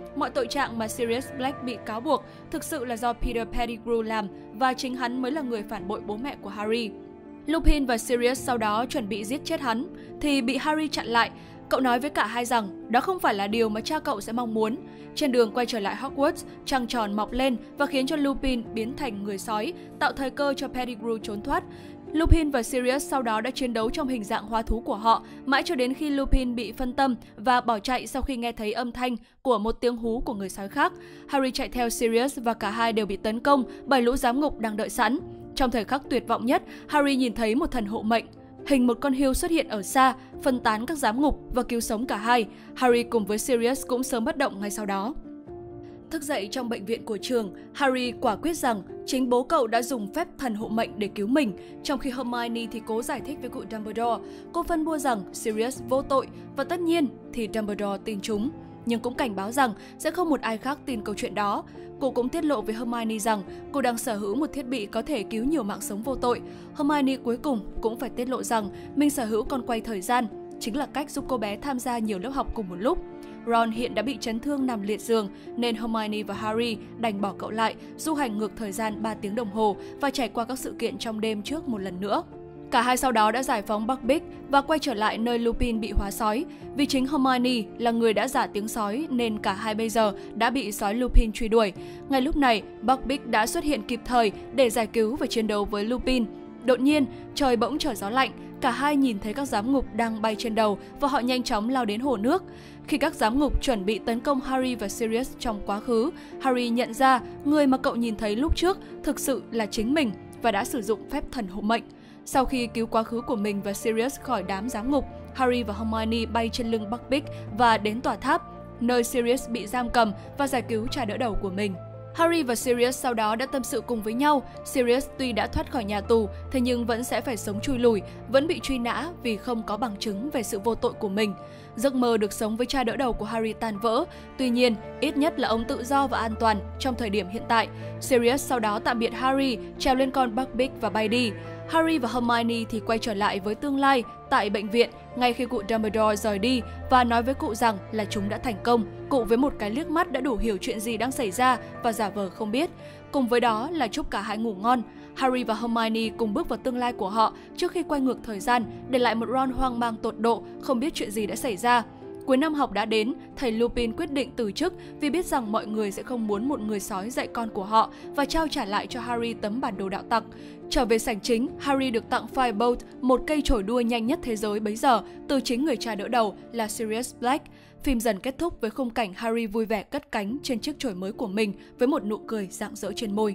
Mọi tội trạng mà Sirius Black bị cáo buộc thực sự là do Peter Pettigrew làm và chính hắn mới là người phản bội bố mẹ của Harry. Lupin và Sirius sau đó chuẩn bị giết chết hắn thì bị Harry chặn lại. Cậu nói với cả hai rằng đó không phải là điều mà cha cậu sẽ mong muốn. Trên đường quay trở lại Hogwarts, trăng tròn mọc lên và khiến cho Lupin biến thành người sói, tạo thời cơ cho Pettigrew trốn thoát. Lupin và Sirius sau đó đã chiến đấu trong hình dạng hóa thú của họ, mãi cho đến khi Lupin bị phân tâm và bỏ chạy sau khi nghe thấy âm thanh của một tiếng hú của người sói khác. Harry chạy theo Sirius và cả hai đều bị tấn công bởi lũ giám ngục đang đợi sẵn. Trong thời khắc tuyệt vọng nhất, Harry nhìn thấy một thần hộ mệnh. Hình một con hươu xuất hiện ở xa, phân tán các giám ngục và cứu sống cả hai. Harry cùng với Sirius cũng sớm bất động ngay sau đó. Thức dậy trong bệnh viện của trường, Harry quả quyết rằng chính bố cậu đã dùng phép thần hộ mệnh để cứu mình, trong khi Hermione thì cố giải thích với cụ Dumbledore. Cô phân bua rằng Sirius vô tội và tất nhiên thì Dumbledore tin chúng, nhưng cũng cảnh báo rằng sẽ không một ai khác tin câu chuyện đó. Cô cũng tiết lộ với Hermione rằng cô đang sở hữu một thiết bị có thể cứu nhiều mạng sống vô tội. Hermione cuối cùng cũng phải tiết lộ rằng mình sở hữu con quay thời gian, chính là cách giúp cô bé tham gia nhiều lớp học cùng một lúc. Ron hiện đã bị chấn thương nằm liệt giường nên Hermione và Harry đành bỏ cậu lại, du hành ngược thời gian ba tiếng đồng hồ và trải qua các sự kiện trong đêm trước một lần nữa. Cả hai sau đó đã giải phóng Buckbeak và quay trở lại nơi Lupin bị hóa sói. Vì chính Hermione là người đã giả tiếng sói nên cả hai bây giờ đã bị sói Lupin truy đuổi. Ngay lúc này, Buckbeak đã xuất hiện kịp thời để giải cứu và chiến đấu với Lupin. Đột nhiên, trời bỗng trở gió lạnh. Cả hai nhìn thấy các giám ngục đang bay trên đầu và họ nhanh chóng lao đến hồ nước. Khi các giám ngục chuẩn bị tấn công Harry và Sirius trong quá khứ, Harry nhận ra người mà cậu nhìn thấy lúc trước thực sự là chính mình và đã sử dụng phép thần hộ mệnh. Sau khi cứu quá khứ của mình và Sirius khỏi đám giám ngục, Harry và Hermione bay trên lưng Buckbeak và đến tòa tháp, nơi Sirius bị giam cầm và giải cứu cha đỡ đầu của mình. Harry và Sirius sau đó đã tâm sự cùng với nhau. Sirius tuy đã thoát khỏi nhà tù, thế nhưng vẫn sẽ phải sống chui lủi, vẫn bị truy nã vì không có bằng chứng về sự vô tội của mình. Giấc mơ được sống với cha đỡ đầu của Harry tan vỡ, tuy nhiên ít nhất là ông tự do và an toàn trong thời điểm hiện tại. Sirius sau đó tạm biệt Harry, trèo lên con Buckbeak và bay đi. Harry và Hermione thì quay trở lại với tương lai tại bệnh viện ngay khi cụ Dumbledore rời đi và nói với cụ rằng là chúng đã thành công. Cụ với một cái liếc mắt đã đủ hiểu chuyện gì đang xảy ra và giả vờ không biết. Cùng với đó là chúc cả hai ngủ ngon. Harry và Hermione cùng bước vào tương lai của họ trước khi quay ngược thời gian, để lại một Ron hoang mang tột độ, không biết chuyện gì đã xảy ra. Cuối năm học đã đến, thầy Lupin quyết định từ chức vì biết rằng mọi người sẽ không muốn một người sói dạy con của họ và trao trả lại cho Harry tấm bản đồ đạo tặc. Trở về sảnh chính, Harry được tặng Firebolt, một cây chổi đua nhanh nhất thế giới bấy giờ, từ chính người cha đỡ đầu là Sirius Black. Phim dần kết thúc với khung cảnh Harry vui vẻ cất cánh trên chiếc chổi mới của mình với một nụ cười rạng rỡ trên môi.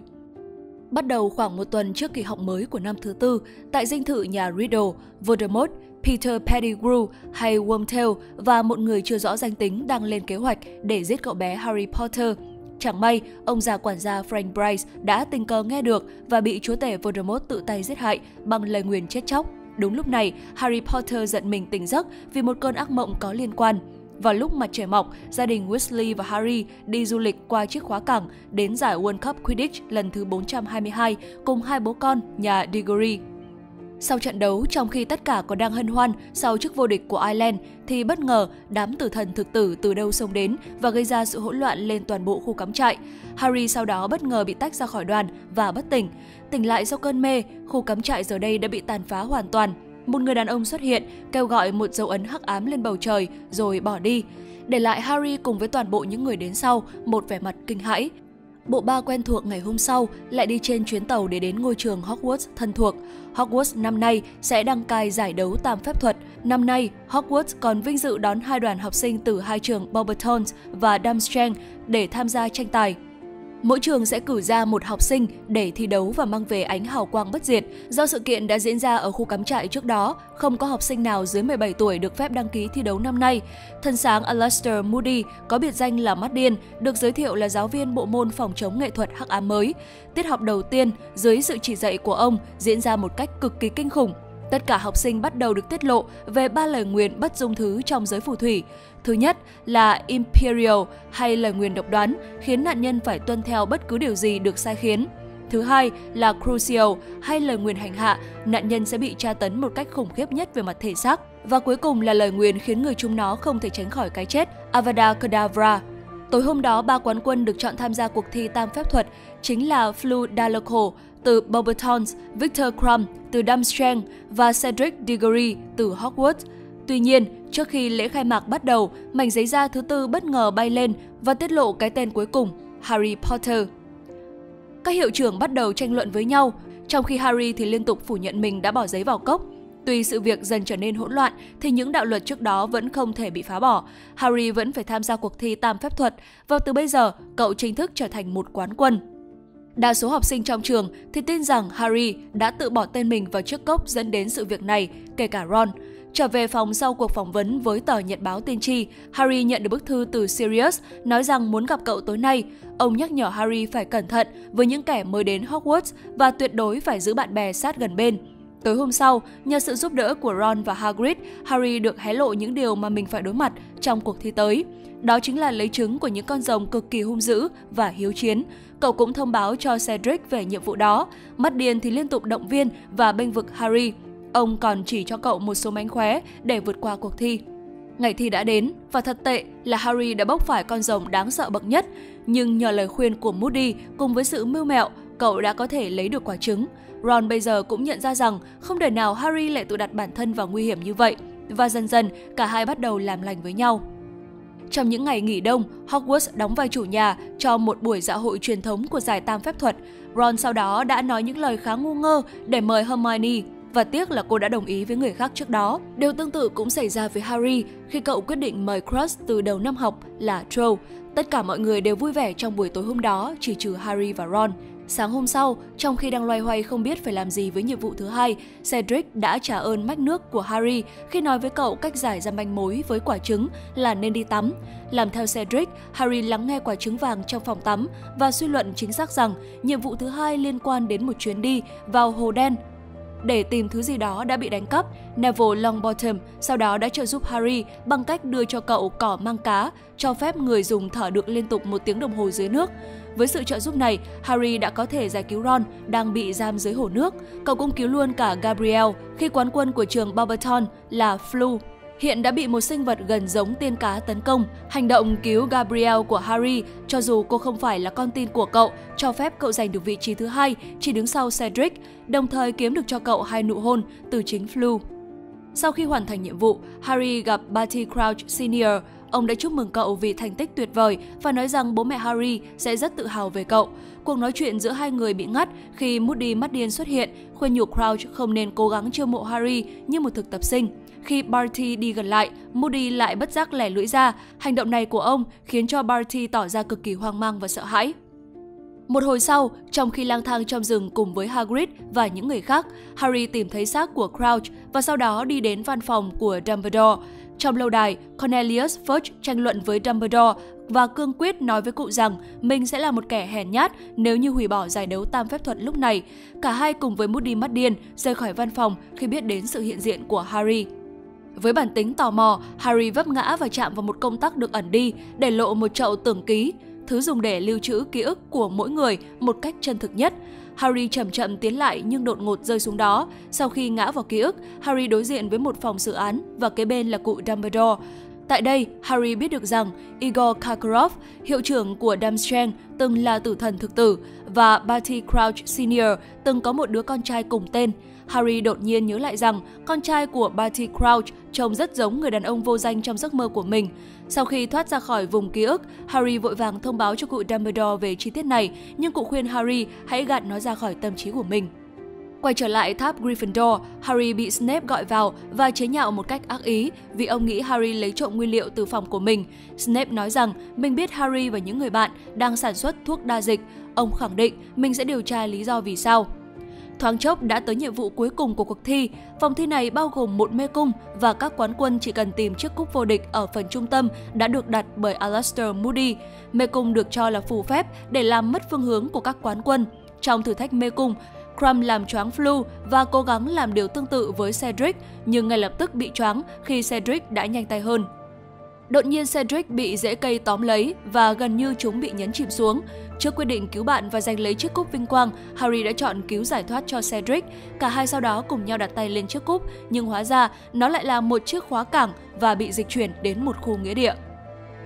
Bắt đầu khoảng một tuần trước kỳ học mới của năm thứ tư, tại dinh thự nhà Riddle, Voldemort, Peter Pettigrew hay Wormtail và một người chưa rõ danh tính đang lên kế hoạch để giết cậu bé Harry Potter. Chẳng may, ông già quản gia Frank Bryce đã tình cờ nghe được và bị chúa tể Voldemort tự tay giết hại bằng lời nguyền chết chóc. Đúng lúc này, Harry Potter giật mình tỉnh giấc vì một cơn ác mộng có liên quan. Vào lúc mặt trời mọc, gia đình Weasley và Harry đi du lịch qua chiếc khóa cảng đến giải World Cup Quidditch lần thứ bốn trăm hai mươi hai cùng hai bố con nhà Diggory. Sau trận đấu, trong khi tất cả còn đang hân hoan sau chức vô địch của Ireland, thì bất ngờ đám tử thần thực tử từ đâu xông đến và gây ra sự hỗn loạn lên toàn bộ khu cắm trại. Harry sau đó bất ngờ bị tách ra khỏi đoàn và bất tỉnh. Tỉnh lại sau cơn mê, khu cắm trại giờ đây đã bị tàn phá hoàn toàn. Một người đàn ông xuất hiện, kêu gọi một dấu ấn hắc ám lên bầu trời rồi bỏ đi, để lại Harry cùng với toàn bộ những người đến sau một vẻ mặt kinh hãi. Bộ ba quen thuộc ngày hôm sau lại đi trên chuyến tàu để đến ngôi trường Hogwarts thân thuộc. Hogwarts năm nay sẽ đăng cai giải đấu tam phép thuật. Năm nay, Hogwarts còn vinh dự đón hai đoàn học sinh từ hai trường Beauxbatons và Durmstrang để tham gia tranh tài. Mỗi trường sẽ cử ra một học sinh để thi đấu và mang về ánh hào quang bất diệt. Do sự kiện đã diễn ra ở khu cắm trại trước đó, không có học sinh nào dưới mười bảy tuổi được phép đăng ký thi đấu năm nay. Thân sáng Alastor Moody, có biệt danh là Mắt Điên, được giới thiệu là giáo viên bộ môn phòng chống nghệ thuật hắc ám mới. Tiết học đầu tiên, dưới sự chỉ dạy của ông, diễn ra một cách cực kỳ kinh khủng. Tất cả học sinh bắt đầu được tiết lộ về ba lời nguyền bất dung thứ trong giới phù thủy. Thứ nhất là Imperial hay lời nguyền độc đoán, khiến nạn nhân phải tuân theo bất cứ điều gì được sai khiến. Thứ hai là Crucial hay lời nguyền hành hạ, nạn nhân sẽ bị tra tấn một cách khủng khiếp nhất về mặt thể xác. Và cuối cùng là lời nguyền khiến người chúng nó không thể tránh khỏi cái chết, Avada Kedavra. Tối hôm đó, ba quán quân được chọn tham gia cuộc thi tam phép thuật chính là Flu Delacour từ Beauxbatons, Victor Crumb từ Durmstrang và Cedric Diggory từ Hogwarts. Tuy nhiên, trước khi lễ khai mạc bắt đầu, mảnh giấy da thứ tư bất ngờ bay lên và tiết lộ cái tên cuối cùng, Harry Potter. Các hiệu trưởng bắt đầu tranh luận với nhau, trong khi Harry thì liên tục phủ nhận mình đã bỏ giấy vào cốc. Tuy sự việc dần trở nên hỗn loạn thì những đạo luật trước đó vẫn không thể bị phá bỏ. Harry vẫn phải tham gia cuộc thi tam phép thuật và từ bây giờ cậu chính thức trở thành một quán quân. Đa số học sinh trong trường thì tin rằng Harry đã tự bỏ tên mình vào chiếc cốc dẫn đến sự việc này, kể cả Ron. Trở về phòng sau cuộc phỏng vấn với tờ Nhật báo Tiên tri, Harry nhận được bức thư từ Sirius nói rằng muốn gặp cậu tối nay. Ông nhắc nhở Harry phải cẩn thận với những kẻ mới đến Hogwarts và tuyệt đối phải giữ bạn bè sát gần bên. Tối hôm sau, nhờ sự giúp đỡ của Ron và Hagrid, Harry được hé lộ những điều mà mình phải đối mặt trong cuộc thi tới. Đó chính là lấy trứng của những con rồng cực kỳ hung dữ và hiếu chiến. Cậu cũng thông báo cho Cedric về nhiệm vụ đó. Mắt điên thì liên tục động viên và bênh vực Harry. Ông còn chỉ cho cậu một số mánh khóe để vượt qua cuộc thi. Ngày thi đã đến và thật tệ là Harry đã bốc phải con rồng đáng sợ bậc nhất. Nhưng nhờ lời khuyên của Moody cùng với sự mưu mẹo, cậu đã có thể lấy được quả trứng. Ron bây giờ cũng nhận ra rằng không thể nào Harry lại tự đặt bản thân vào nguy hiểm như vậy. Và dần dần, cả hai bắt đầu làm lành với nhau. Trong những ngày nghỉ đông, Hogwarts đóng vai chủ nhà cho một buổi dạ hội truyền thống của giải tam phép thuật. Ron sau đó đã nói những lời khá ngu ngơ để mời Hermione. Và tiếc là cô đã đồng ý với người khác trước đó. Điều tương tự cũng xảy ra với Harry khi cậu quyết định mời crush từ đầu năm học là Cho. Tất cả mọi người đều vui vẻ trong buổi tối hôm đó, chỉ trừ Harry và Ron. Sáng hôm sau, trong khi đang loay hoay không biết phải làm gì với nhiệm vụ thứ hai, Cedric đã trả ơn mách nước của Harry khi nói với cậu cách giải ra manh mối với quả trứng là nên đi tắm. Làm theo Cedric, Harry lắng nghe quả trứng vàng trong phòng tắm và suy luận chính xác rằng nhiệm vụ thứ hai liên quan đến một chuyến đi vào hồ đen để tìm thứ gì đó đã bị đánh cắp. Neville Longbottom sau đó đã trợ giúp Harry bằng cách đưa cho cậu cỏ mang cá, cho phép người dùng thở được liên tục một tiếng đồng hồ dưới nước. Với sự trợ giúp này, Harry đã có thể giải cứu Ron đang bị giam dưới hồ nước. Cậu cũng cứu luôn cả Gabrielle khi quán quân của trường Beauxbatons là Flu hiện đã bị một sinh vật gần giống tiên cá tấn công. Hành động cứu Gabrielle của Harry, cho dù cô không phải là con tin của cậu, cho phép cậu giành được vị trí thứ hai, chỉ đứng sau Cedric, đồng thời kiếm được cho cậu hai nụ hôn từ chính Flu. Sau khi hoàn thành nhiệm vụ, Harry gặp Barty Crouch Senior. Ông đã chúc mừng cậu vì thành tích tuyệt vời và nói rằng bố mẹ Harry sẽ rất tự hào về cậu. Cuộc nói chuyện giữa hai người bị ngắt khi Moody mắt điên xuất hiện, khuyên nhủ Crouch không nên cố gắng chiêu mộ Harry như một thực tập sinh. Khi Barty đi gần lại, Moody lại bất giác lẻ lưỡi ra. Hành động này của ông khiến cho Barty tỏ ra cực kỳ hoang mang và sợ hãi. Một hồi sau, trong khi lang thang trong rừng cùng với Hagrid và những người khác, Harry tìm thấy xác của Crouch và sau đó đi đến văn phòng của Dumbledore. Trong lâu đài, Cornelius Fudge tranh luận với Dumbledore và cương quyết nói với cụ rằng mình sẽ là một kẻ hèn nhát nếu như hủy bỏ giải đấu tam phép thuật lúc này. Cả hai cùng với Moody mắt điên rời khỏi văn phòng khi biết đến sự hiện diện của Harry. Với bản tính tò mò, Harry vấp ngã và chạm vào một công tắc được ẩn đi, để lộ một chậu tưởng ký, thứ dùng để lưu trữ ký ức của mỗi người một cách chân thực nhất. Harry chậm chậm tiến lại nhưng đột ngột rơi xuống đó. Sau khi ngã vào ký ức, Harry đối diện với một phòng xử án và kế bên là cụ Dumbledore. Tại đây, Harry biết được rằng Igor Karkaroff, hiệu trưởng của Durmstrang, từng là tử thần thực tử và Barty Crouch Senior từng có một đứa con trai cùng tên. Harry đột nhiên nhớ lại rằng con trai của Barty Crouch trông rất giống người đàn ông vô danh trong giấc mơ của mình. Sau khi thoát ra khỏi vùng ký ức, Harry vội vàng thông báo cho cụ Dumbledore về chi tiết này, nhưng cụ khuyên Harry hãy gạt nó ra khỏi tâm trí của mình. Quay trở lại tháp Gryffindor, Harry bị Snape gọi vào và chế nhạo một cách ác ý vì ông nghĩ Harry lấy trộm nguyên liệu từ phòng của mình. Snape nói rằng mình biết Harry và những người bạn đang sản xuất thuốc đa dịch. Ông khẳng định mình sẽ điều tra lý do vì sao. Thoáng chốc đã tới nhiệm vụ cuối cùng của cuộc thi. Phòng thi này bao gồm một mê cung và các quán quân chỉ cần tìm chiếc cúp vô địch ở phần trung tâm đã được đặt bởi Alastor Moody. Mê cung được cho là phù phép để làm mất phương hướng của các quán quân. Trong thử thách mê cung, Crumb làm choáng Flu và cố gắng làm điều tương tự với Cedric, nhưng ngay lập tức bị choáng khi Cedric đã nhanh tay hơn. Đột nhiên Cedric bị rễ cây tóm lấy và gần như chúng bị nhấn chìm xuống. Trước quyết định cứu bạn và giành lấy chiếc cúp vinh quang, Harry đã chọn cứu giải thoát cho Cedric. Cả hai sau đó cùng nhau đặt tay lên chiếc cúp, nhưng hóa ra nó lại là một chiếc khóa cảng và bị dịch chuyển đến một khu nghĩa địa.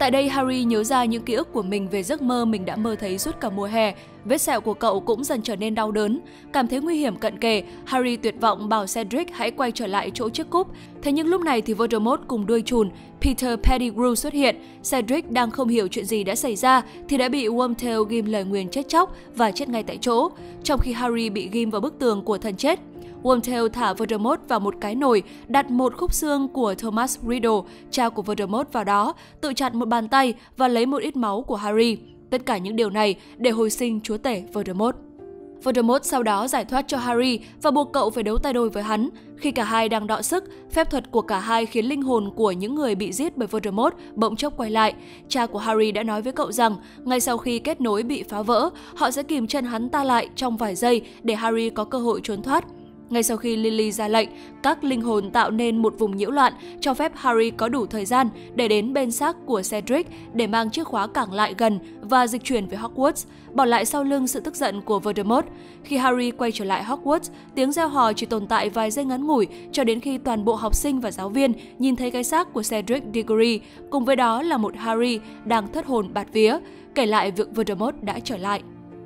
Tại đây, Harry nhớ ra những ký ức của mình về giấc mơ mình đã mơ thấy suốt cả mùa hè. Vết sẹo của cậu cũng dần trở nên đau đớn. Cảm thấy nguy hiểm cận kề, Harry tuyệt vọng bảo Cedric hãy quay trở lại chỗ chiếc cúp. Thế nhưng lúc này thì Voldemort cùng đuôi trùn Peter Pettigrew xuất hiện. Cedric đang không hiểu chuyện gì đã xảy ra thì đã bị Wormtail ghim lời nguyền chết chóc và chết ngay tại chỗ, trong khi Harry bị ghim vào bức tường của thần chết. Wormtail thả Voldemort vào một cái nồi, đặt một khúc xương của Thomas Riddle, cha của Voldemort vào đó, tự chặt một bàn tay và lấy một ít máu của Harry. Tất cả những điều này để hồi sinh chúa tể Voldemort. Voldemort sau đó giải thoát cho Harry và buộc cậu phải đấu tay đôi với hắn. Khi cả hai đang đọ sức, phép thuật của cả hai khiến linh hồn của những người bị giết bởi Voldemort bỗng chốc quay lại. Cha của Harry đã nói với cậu rằng, ngay sau khi kết nối bị phá vỡ, họ sẽ kìm chân hắn ta lại trong vài giây để Harry có cơ hội trốn thoát. Ngay sau khi Lily ra lệnh, các linh hồn tạo nên một vùng nhiễu loạn, cho phép Harry có đủ thời gian để đến bên xác của Cedric để mang chiếc khóa cảng lại gần và dịch chuyển về Hogwarts, bỏ lại sau lưng sự tức giận của Voldemort. Khi Harry quay trở lại Hogwarts, tiếng reo hò chỉ tồn tại vài giây ngắn ngủi cho đến khi toàn bộ học sinh và giáo viên nhìn thấy cái xác của Cedric Diggory, cùng với đó là một Harry đang thất hồn bạt vía, kể lại việc Voldemort đã trở lại.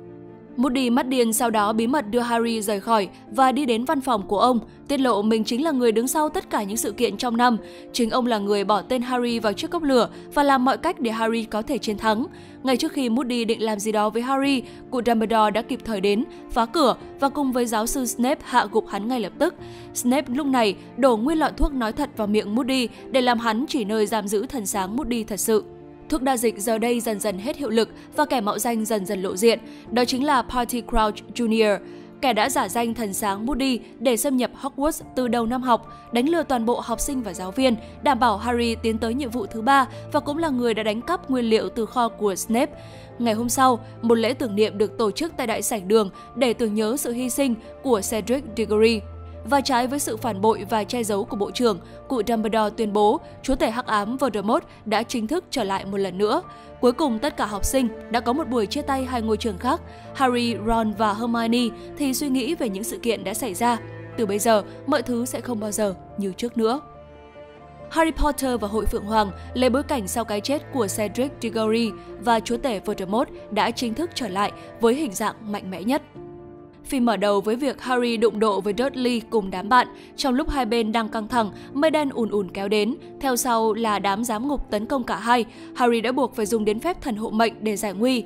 Moody mắt điên sau đó bí mật đưa Harry rời khỏi và đi đến văn phòng của ông, tiết lộ mình chính là người đứng sau tất cả những sự kiện trong năm. Chính ông là người bỏ tên Harry vào chiếc cốc lửa và làm mọi cách để Harry có thể chiến thắng. Ngay trước khi Moody định làm gì đó với Harry, cụ Dumbledore đã kịp thời đến, phá cửa và cùng với giáo sư Snape hạ gục hắn ngay lập tức. Snape lúc này đổ nguyên lọ thuốc nói thật vào miệng Moody để làm hắn chỉ nơi giam giữ thần sáng Moody thật sự. Thuốc đa dịch giờ đây dần dần hết hiệu lực và kẻ mạo danh dần dần lộ diện. Đó chính là Barty Crouch Junior, kẻ đã giả danh thần sáng Moody để xâm nhập Hogwarts từ đầu năm học, đánh lừa toàn bộ học sinh và giáo viên, đảm bảo Harry tiến tới nhiệm vụ thứ ba và cũng là người đã đánh cắp nguyên liệu từ kho của Snape. Ngày hôm sau, một lễ tưởng niệm được tổ chức tại đại sảnh đường để tưởng nhớ sự hy sinh của Cedric Diggory. Và trái với sự phản bội và che giấu của bộ trưởng, cụ Dumbledore tuyên bố chúa tể hắc ám Voldemort đã chính thức trở lại một lần nữa. Cuối cùng tất cả học sinh đã có một buổi chia tay hai ngôi trường khác. Harry, Ron và Hermione thì suy nghĩ về những sự kiện đã xảy ra. Từ bây giờ, mọi thứ sẽ không bao giờ như trước nữa. Harry Potter và Hội Phượng Hoàng lấy bối cảnh sau cái chết của Cedric Diggory và chúa tể Voldemort đã chính thức trở lại với hình dạng mạnh mẽ nhất. Phim mở đầu với việc Harry đụng độ với Dudley cùng đám bạn. Trong lúc hai bên đang căng thẳng, mây đen ùn ùn kéo đến. Theo sau là đám giám ngục tấn công cả hai. Harry đã buộc phải dùng đến phép thần hộ mệnh để giải nguy.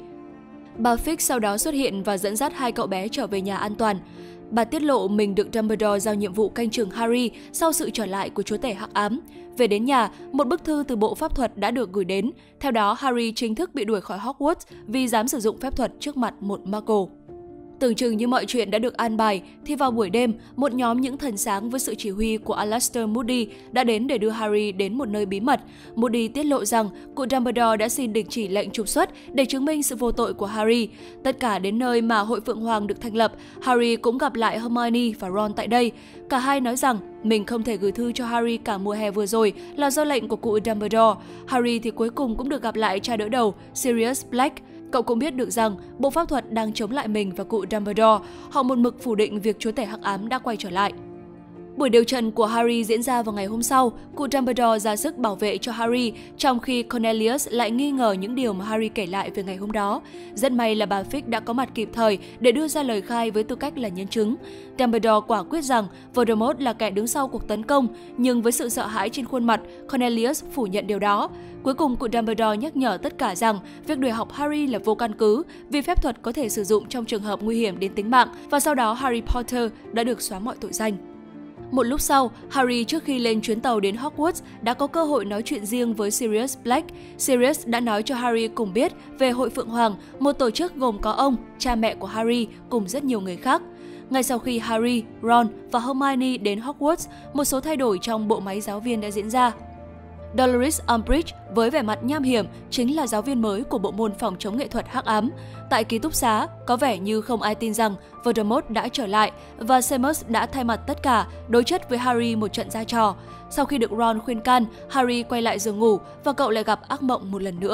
Bà Fix sau đó xuất hiện và dẫn dắt hai cậu bé trở về nhà an toàn. Bà tiết lộ mình được Dumbledore giao nhiệm vụ canh chừng Harry sau sự trở lại của chúa tể hắc ám. Về đến nhà, một bức thư từ bộ pháp thuật đã được gửi đến. Theo đó, Harry chính thức bị đuổi khỏi Hogwarts vì dám sử dụng phép thuật trước mặt một Muggle. Tưởng chừng như mọi chuyện đã được an bài, thì vào buổi đêm, một nhóm những thần sáng với sự chỉ huy của Alastor Moody đã đến để đưa Harry đến một nơi bí mật. Moody tiết lộ rằng cụ Dumbledore đã xin đình chỉ lệnh trục xuất để chứng minh sự vô tội của Harry. Tất cả đến nơi mà Hội Phượng Hoàng được thành lập, Harry cũng gặp lại Hermione và Ron tại đây. Cả hai nói rằng mình không thể gửi thư cho Harry cả mùa hè vừa rồi là do lệnh của cụ Dumbledore. Harry thì cuối cùng cũng được gặp lại cha đỡ đầu Sirius Black. Cậu cũng biết được rằng bộ pháp thuật đang chống lại mình và cụ Dumbledore. Họ một mực phủ định việc chúa tể hắc ám đã quay trở lại. Buổi điều trần của Harry diễn ra vào ngày hôm sau. Cụ Dumbledore ra sức bảo vệ cho Harry, trong khi Cornelius lại nghi ngờ những điều mà Harry kể lại về ngày hôm đó. Rất may là bà Fix đã có mặt kịp thời để đưa ra lời khai với tư cách là nhân chứng. Dumbledore quả quyết rằng Voldemort là kẻ đứng sau cuộc tấn công, nhưng với sự sợ hãi trên khuôn mặt, Cornelius phủ nhận điều đó. Cuối cùng, cụ Dumbledore nhắc nhở tất cả rằng việc đuổi học Harry là vô căn cứ vì phép thuật có thể sử dụng trong trường hợp nguy hiểm đến tính mạng, và sau đó Harry Potter đã được xóa mọi tội danh. Một lúc sau, Harry trước khi lên chuyến tàu đến Hogwarts đã có cơ hội nói chuyện riêng với Sirius Black. Sirius đã nói cho Harry cùng biết về Hội Phượng Hoàng, một tổ chức gồm có ông, cha mẹ của Harry cùng rất nhiều người khác. Ngay sau khi Harry, Ron và Hermione đến Hogwarts, một số thay đổi trong bộ máy giáo viên đã diễn ra. Dolores Umbridge với vẻ mặt nham hiểm chính là giáo viên mới của bộ môn phòng chống nghệ thuật hắc ám. Tại ký túc xá, có vẻ như không ai tin rằng Voldemort đã trở lại và Seamus đã thay mặt tất cả đối chất với Harry một trận ra trò. Sau khi được Ron khuyên can, Harry quay lại giường ngủ và cậu lại gặp ác mộng một lần nữa.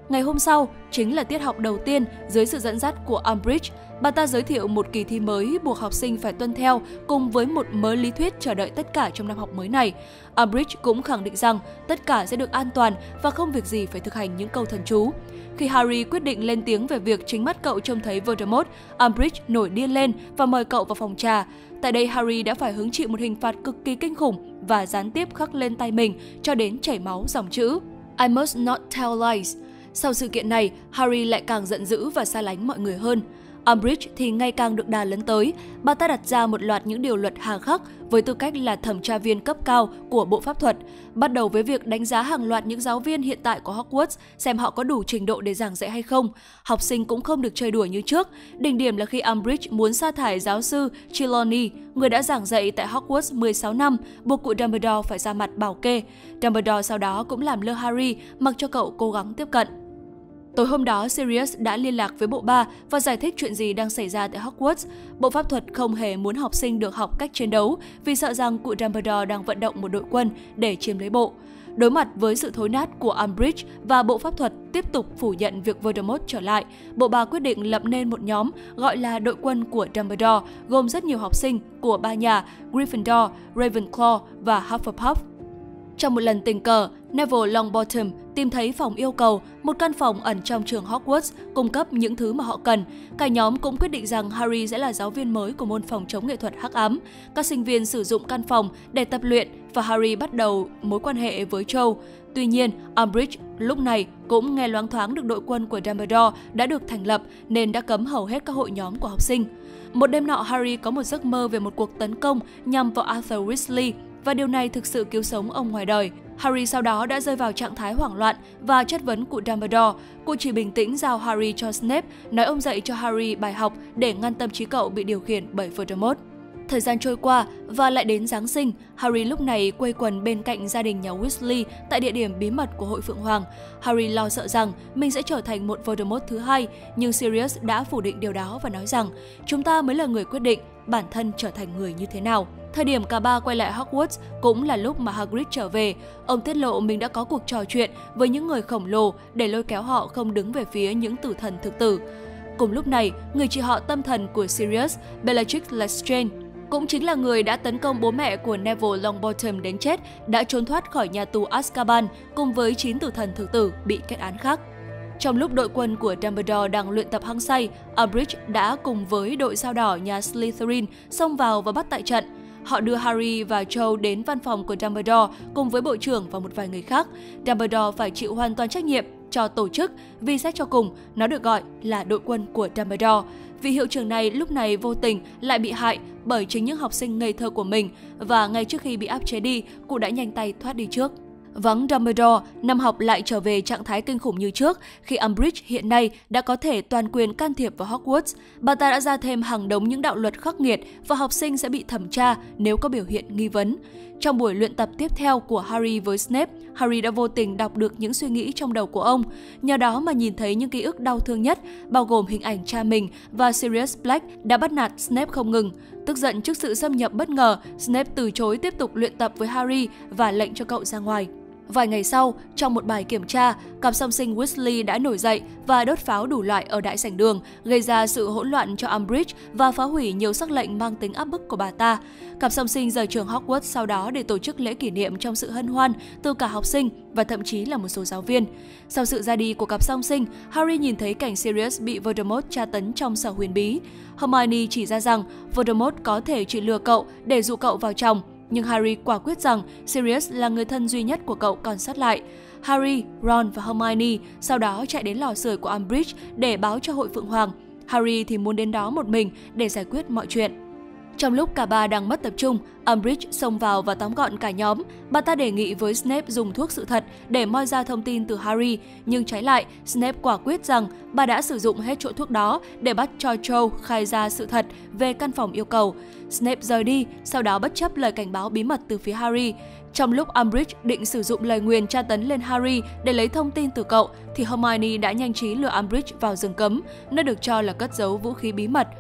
Ngày hôm sau chính là tiết học đầu tiên dưới sự dẫn dắt của Umbridge. Bà ta giới thiệu một kỳ thi mới buộc học sinh phải tuân theo cùng với một mớ lý thuyết chờ đợi tất cả trong năm học mới này. Umbridge cũng khẳng định rằng tất cả sẽ được an toàn và không việc gì phải thực hành những câu thần chú. Khi Harry quyết định lên tiếng về việc chính mắt cậu trông thấy Voldemort, Umbridge nổi điên lên và mời cậu vào phòng trà. Tại đây, Harry đã phải hứng chịu một hình phạt cực kỳ kinh khủng và gián tiếp khắc lên tay mình cho đến chảy máu dòng chữ I must not tell lies. Sau sự kiện này, Harry lại càng giận dữ và xa lánh mọi người hơn. Umbridge thì ngày càng được đà lấn tới. Bà ta đặt ra một loạt những điều luật hà khắc với tư cách là thẩm tra viên cấp cao của Bộ Pháp thuật, bắt đầu với việc đánh giá hàng loạt những giáo viên hiện tại của Hogwarts xem họ có đủ trình độ để giảng dạy hay không. Học sinh cũng không được chơi đùa như trước. Đỉnh điểm là khi Umbridge muốn sa thải giáo sư Trelawney, người đã giảng dạy tại Hogwarts mười sáu năm, buộc cụ Dumbledore phải ra mặt bảo kê. Dumbledore sau đó cũng làm lơ Harry, mặc cho cậu cố gắng tiếp cận. Tối hôm đó, Sirius đã liên lạc với bộ ba và giải thích chuyện gì đang xảy ra tại Hogwarts. Bộ Pháp thuật không hề muốn học sinh được học cách chiến đấu vì sợ rằng cụ Dumbledore đang vận động một đội quân để chiếm lấy bộ. Đối mặt với sự thối nát của Umbridge và Bộ Pháp thuật tiếp tục phủ nhận việc Voldemort trở lại, bộ ba quyết định lập nên một nhóm gọi là đội quân của Dumbledore, gồm rất nhiều học sinh của ba nhà Gryffindor, Ravenclaw và Hufflepuff. Trong một lần tình cờ, Neville Longbottom tìm thấy phòng yêu cầu, một căn phòng ẩn trong trường Hogwarts cung cấp những thứ mà họ cần. Cả nhóm cũng quyết định rằng Harry sẽ là giáo viên mới của môn phòng chống nghệ thuật hắc ám. Các sinh viên sử dụng căn phòng để tập luyện và Harry bắt đầu mối quan hệ với Cho. Tuy nhiên, Umbridge lúc này cũng nghe loáng thoáng được đội quân của Dumbledore đã được thành lập nên đã cấm hầu hết các hội nhóm của học sinh. Một đêm nọ, Harry có một giấc mơ về một cuộc tấn công nhằm vào Arthur Weasley và điều này thực sự cứu sống ông ngoài đời. Harry sau đó đã rơi vào trạng thái hoảng loạn và chất vấn cụ Dumbledore. Cụ chỉ bình tĩnh giao Harry cho Snape, nói ông dạy cho Harry bài học để ngăn tâm trí cậu bị điều khiển bởi Voldemort. Thời gian trôi qua và lại đến Giáng sinh, Harry lúc này quây quần bên cạnh gia đình nhà Weasley tại địa điểm bí mật của Hội Phượng Hoàng. Harry lo sợ rằng mình sẽ trở thành một Voldemort thứ hai, nhưng Sirius đã phủ định điều đó và nói rằng chúng ta mới là người quyết định bản thân trở thành người như thế nào. Thời điểm cả ba quay lại Hogwarts cũng là lúc mà Hagrid trở về. Ông tiết lộ mình đã có cuộc trò chuyện với những người khổng lồ để lôi kéo họ không đứng về phía những tử thần thực tử. Cùng lúc này, người chị họ tâm thần của Sirius, Bellatrix Lestrange, cũng chính là người đã tấn công bố mẹ của Neville Longbottom đến chết, đã trốn thoát khỏi nhà tù Azkaban cùng với chín tử thần thực tử bị kết án khác. Trong lúc đội quân của Dumbledore đang luyện tập hăng say, Umbridge đã cùng với đội sao đỏ nhà Slytherin xông vào và bắt tại trận. Họ đưa Harry và Cho đến văn phòng của Dumbledore cùng với bộ trưởng và một vài người khác. Dumbledore phải chịu hoàn toàn trách nhiệm cho tổ chức vì xét cho cùng nó được gọi là đội quân của Dumbledore. Vị hiệu trưởng này lúc này vô tình lại bị hại bởi chính những học sinh ngây thơ của mình và ngay trước khi bị áp chế đi, cụ đã nhanh tay thoát đi trước. Vắng Dumbledore, năm học lại trở về trạng thái kinh khủng như trước khi Umbridge hiện nay đã có thể toàn quyền can thiệp vào Hogwarts. Bà ta đã ra thêm hàng đống những đạo luật khắc nghiệt và học sinh sẽ bị thẩm tra nếu có biểu hiện nghi vấn. Trong buổi luyện tập tiếp theo của Harry với Snape, Harry đã vô tình đọc được những suy nghĩ trong đầu của ông. Nhờ đó mà nhìn thấy những ký ức đau thương nhất, bao gồm hình ảnh cha mình và Sirius Black đã bắt nạt Snape không ngừng. Tức giận trước sự xâm nhập bất ngờ, Snape từ chối tiếp tục luyện tập với Harry và lệnh cho cậu ra ngoài. Vài ngày sau, trong một bài kiểm tra, cặp song sinh Weasley đã nổi dậy và đốt pháo đủ loại ở đại sảnh đường, gây ra sự hỗn loạn cho Umbridge và phá hủy nhiều sắc lệnh mang tính áp bức của bà ta. Cặp song sinh rời trường Hogwarts sau đó để tổ chức lễ kỷ niệm trong sự hân hoan từ cả học sinh và thậm chí là một số giáo viên. Sau sự ra đi của cặp song sinh, Harry nhìn thấy cảnh Sirius bị Voldemort tra tấn trong sở huyền bí. Hermione chỉ ra rằng Voldemort có thể chỉ lừa cậu để dụ cậu vào chồng, nhưng Harry quả quyết rằng Sirius là người thân duy nhất của cậu còn sót lại. Harry, Ron và Hermione sau đó chạy đến lò sưởi của Umbridge để báo cho Hội Phượng Hoàng. Harry thì muốn đến đó một mình để giải quyết mọi chuyện. Trong lúc cả ba đang mất tập trung, Umbridge xông vào và tóm gọn cả nhóm. Bà ta đề nghị với Snape dùng thuốc sự thật để moi ra thông tin từ Harry, nhưng trái lại, Snape quả quyết rằng bà đã sử dụng hết chỗ thuốc đó để bắt cho Cho khai ra sự thật về căn phòng yêu cầu. Snape rời đi, sau đó bất chấp lời cảnh báo bí mật từ phía Harry. Trong lúc Umbridge định sử dụng lời nguyền tra tấn lên Harry để lấy thông tin từ cậu, thì Hermione đã nhanh trí lừa Umbridge vào rừng cấm, nơi được cho là cất giấu vũ khí bí mật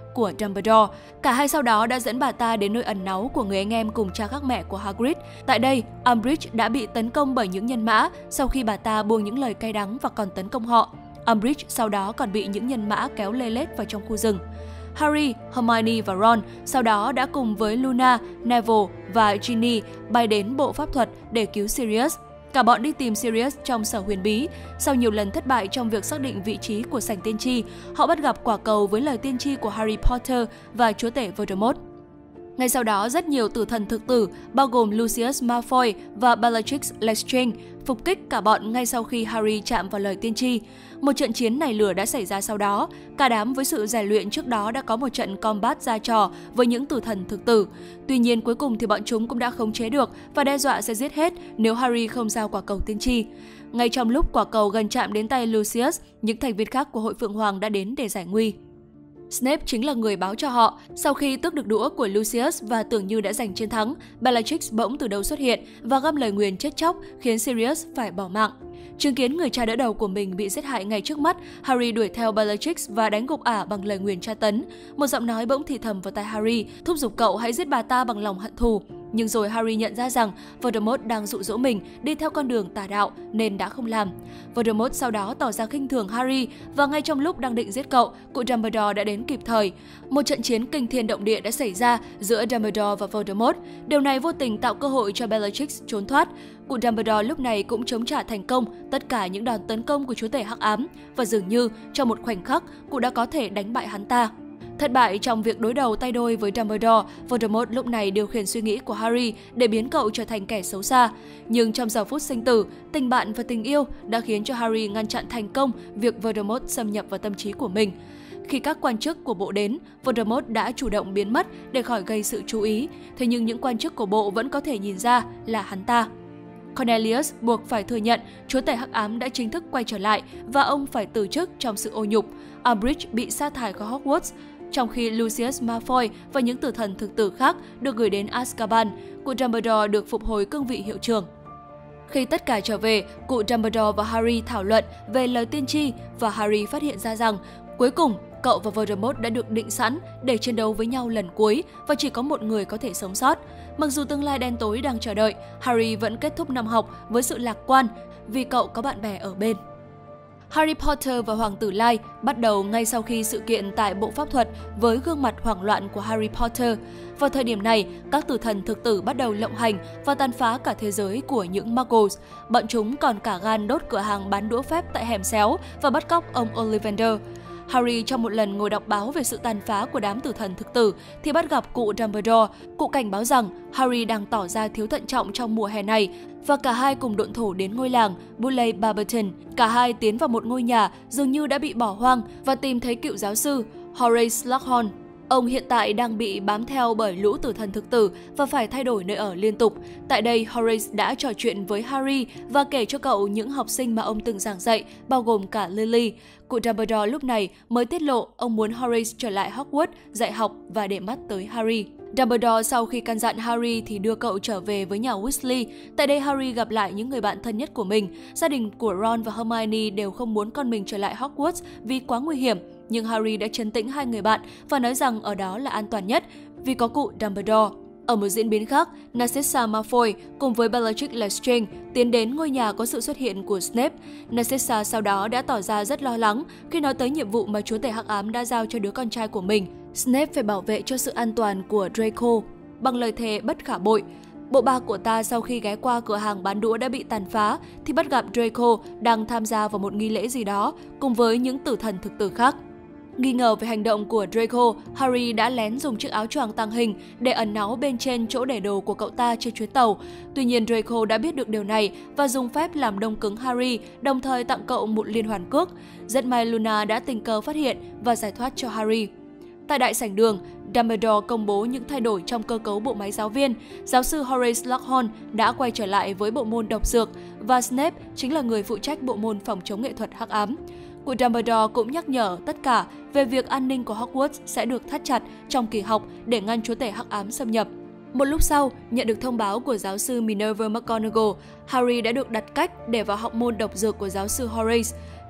của Dumbledore. Cả hai sau đó đã dẫn bà ta đến nơi ẩn náu của người anh em cùng cha khác mẹ của Hagrid. Tại đây, Umbridge đã bị tấn công bởi những nhân mã sau khi bà ta buông những lời cay đắng và còn tấn công họ. Umbridge sau đó còn bị những nhân mã kéo lê lết vào trong khu rừng. Harry, Hermione và Ron sau đó đã cùng với Luna, Neville và Ginny bay đến bộ pháp thuật để cứu Sirius. Cả bọn đi tìm Sirius trong sở huyền bí. Sau nhiều lần thất bại trong việc xác định vị trí của sảnh tiên tri, họ bắt gặp quả cầu với lời tiên tri của Harry Potter và chúa tể Voldemort. Ngay sau đó, rất nhiều tử thần thực tử, bao gồm Lucius Malfoy và Bellatrix Lestrange, phục kích cả bọn ngay sau khi Harry chạm vào lời tiên tri. Một trận chiến nảy lửa đã xảy ra sau đó. Cả đám với sự rèn luyện trước đó đã có một trận combat ra trò với những tử thần thực tử. Tuy nhiên, cuối cùng thì bọn chúng cũng đã khống chế được và đe dọa sẽ giết hết nếu Harry không giao quả cầu tiên tri. Ngay trong lúc quả cầu gần chạm đến tay Lucius, những thành viên khác của Hội Phượng Hoàng đã đến để giải nguy. Snape chính là người báo cho họ. Sau khi tước được đũa của Lucius và tưởng như đã giành chiến thắng, Bellatrix bỗng từ đâu xuất hiện và găm lời nguyền chết chóc khiến Sirius phải bỏ mạng. Chứng kiến người cha đỡ đầu của mình bị giết hại ngay trước mắt, Harry đuổi theo Bellatrix và đánh gục ả bằng lời nguyền tra tấn. Một giọng nói bỗng thì thầm vào tai Harry, thúc giục cậu hãy giết bà ta bằng lòng hận thù. Nhưng rồi Harry nhận ra rằng Voldemort đang dụ dỗ mình đi theo con đường tà đạo nên đã không làm. Voldemort sau đó tỏ ra khinh thường Harry và ngay trong lúc đang định giết cậu, cụ Dumbledore đã đến kịp thời. Một trận chiến kinh thiên động địa đã xảy ra giữa Dumbledore và Voldemort. Điều này vô tình tạo cơ hội cho Bellatrix trốn thoát. Cụ Dumbledore lúc này cũng chống trả thành công tất cả những đòn tấn công của chúa tể Hắc Ám và dường như trong một khoảnh khắc cụ đã có thể đánh bại hắn ta. Thất bại trong việc đối đầu tay đôi với Dumbledore, Voldemort lúc này điều khiển suy nghĩ của Harry để biến cậu trở thành kẻ xấu xa. Nhưng trong giờ phút sinh tử, tình bạn và tình yêu đã khiến cho Harry ngăn chặn thành công việc Voldemort xâm nhập vào tâm trí của mình. Khi các quan chức của bộ đến, Voldemort đã chủ động biến mất để khỏi gây sự chú ý, thế nhưng những quan chức của bộ vẫn có thể nhìn ra là hắn ta. Cornelius buộc phải thừa nhận chúa tể Hắc Ám đã chính thức quay trở lại và ông phải từ chức trong sự ô nhục. Umbridge bị sa thải khỏi Hogwarts, trong khi Lucius Malfoy và những tử thần thực tử khác được gửi đến Azkaban, cụ Dumbledore được phục hồi cương vị hiệu trưởng. Khi tất cả trở về, cụ Dumbledore và Harry thảo luận về lời tiên tri và Harry phát hiện ra rằng cuối cùng cậu và Voldemort đã được định sẵn để chiến đấu với nhau lần cuối và chỉ có một người có thể sống sót. Mặc dù tương lai đen tối đang chờ đợi, Harry vẫn kết thúc năm học với sự lạc quan vì cậu có bạn bè ở bên. Harry Potter và Hoàng tử Lai bắt đầu ngay sau khi sự kiện tại bộ pháp thuật với gương mặt hoảng loạn của Harry Potter. Vào thời điểm này, các tử thần thực tử bắt đầu lộng hành và tàn phá cả thế giới của những Muggles. Bọn chúng còn cả gan đốt cửa hàng bán đũa phép tại hẻm xéo và bắt cóc ông Ollivander. Harry trong một lần ngồi đọc báo về sự tàn phá của đám tử thần thực tử thì bắt gặp cụ Dumbledore. Cụ cảnh báo rằng Harry đang tỏ ra thiếu thận trọng trong mùa hè này và cả hai cùng độn thổ đến ngôi làng Bulley Barberton. Cả hai tiến vào một ngôi nhà dường như đã bị bỏ hoang và tìm thấy cựu giáo sư Horace Slughorn. Ông hiện tại đang bị bám theo bởi lũ tử thần thực tử và phải thay đổi nơi ở liên tục. Tại đây, Horace đã trò chuyện với Harry và kể cho cậu những học sinh mà ông từng giảng dạy, bao gồm cả Lily. Cụ Dumbledore lúc này mới tiết lộ ông muốn Horace trở lại Hogwarts dạy học và để mắt tới Harry. Dumbledore sau khi căn dặn Harry thì đưa cậu trở về với nhà Weasley. Tại đây Harry gặp lại những người bạn thân nhất của mình. Gia đình của Ron và Hermione đều không muốn con mình trở lại Hogwarts vì quá nguy hiểm. Nhưng Harry đã trấn tĩnh hai người bạn và nói rằng ở đó là an toàn nhất vì có cụ Dumbledore. Ở một diễn biến khác, Narcissa Malfoy cùng với Bellatrix Lestrange tiến đến ngôi nhà có sự xuất hiện của Snape. Narcissa sau đó đã tỏ ra rất lo lắng khi nói tới nhiệm vụ mà chúa tể Hắc Ám đã giao cho đứa con trai của mình. Snape phải bảo vệ cho sự an toàn của Draco bằng lời thề bất khả bội. Bộ ba của ta sau khi ghé qua cửa hàng bán đũa đã bị tàn phá thì bắt gặp Draco đang tham gia vào một nghi lễ gì đó cùng với những tử thần thực tử khác. Nghi ngờ về hành động của Draco, Harry đã lén dùng chiếc áo choàng tàng hình để ẩn náu bên trên chỗ để đồ của cậu ta trên chuyến tàu. Tuy nhiên Draco đã biết được điều này và dùng phép làm đông cứng Harry, đồng thời tặng cậu một liên hoàn cước. Rất may Luna đã tình cờ phát hiện và giải thoát cho Harry. Tại đại sảnh đường, Dumbledore công bố những thay đổi trong cơ cấu bộ máy giáo viên. Giáo sư Horace Slughorn đã quay trở lại với bộ môn độc dược và Snape chính là người phụ trách bộ môn phòng chống nghệ thuật hắc ám. Cụ Dumbledore cũng nhắc nhở tất cả về việc an ninh của Hogwarts sẽ được thắt chặt trong kỳ học để ngăn chúa tể hắc ám xâm nhập. Một lúc sau, nhận được thông báo của giáo sư Minerva McGonagall, Harry đã được đặt cách để vào học môn độc dược của giáo sư Horace.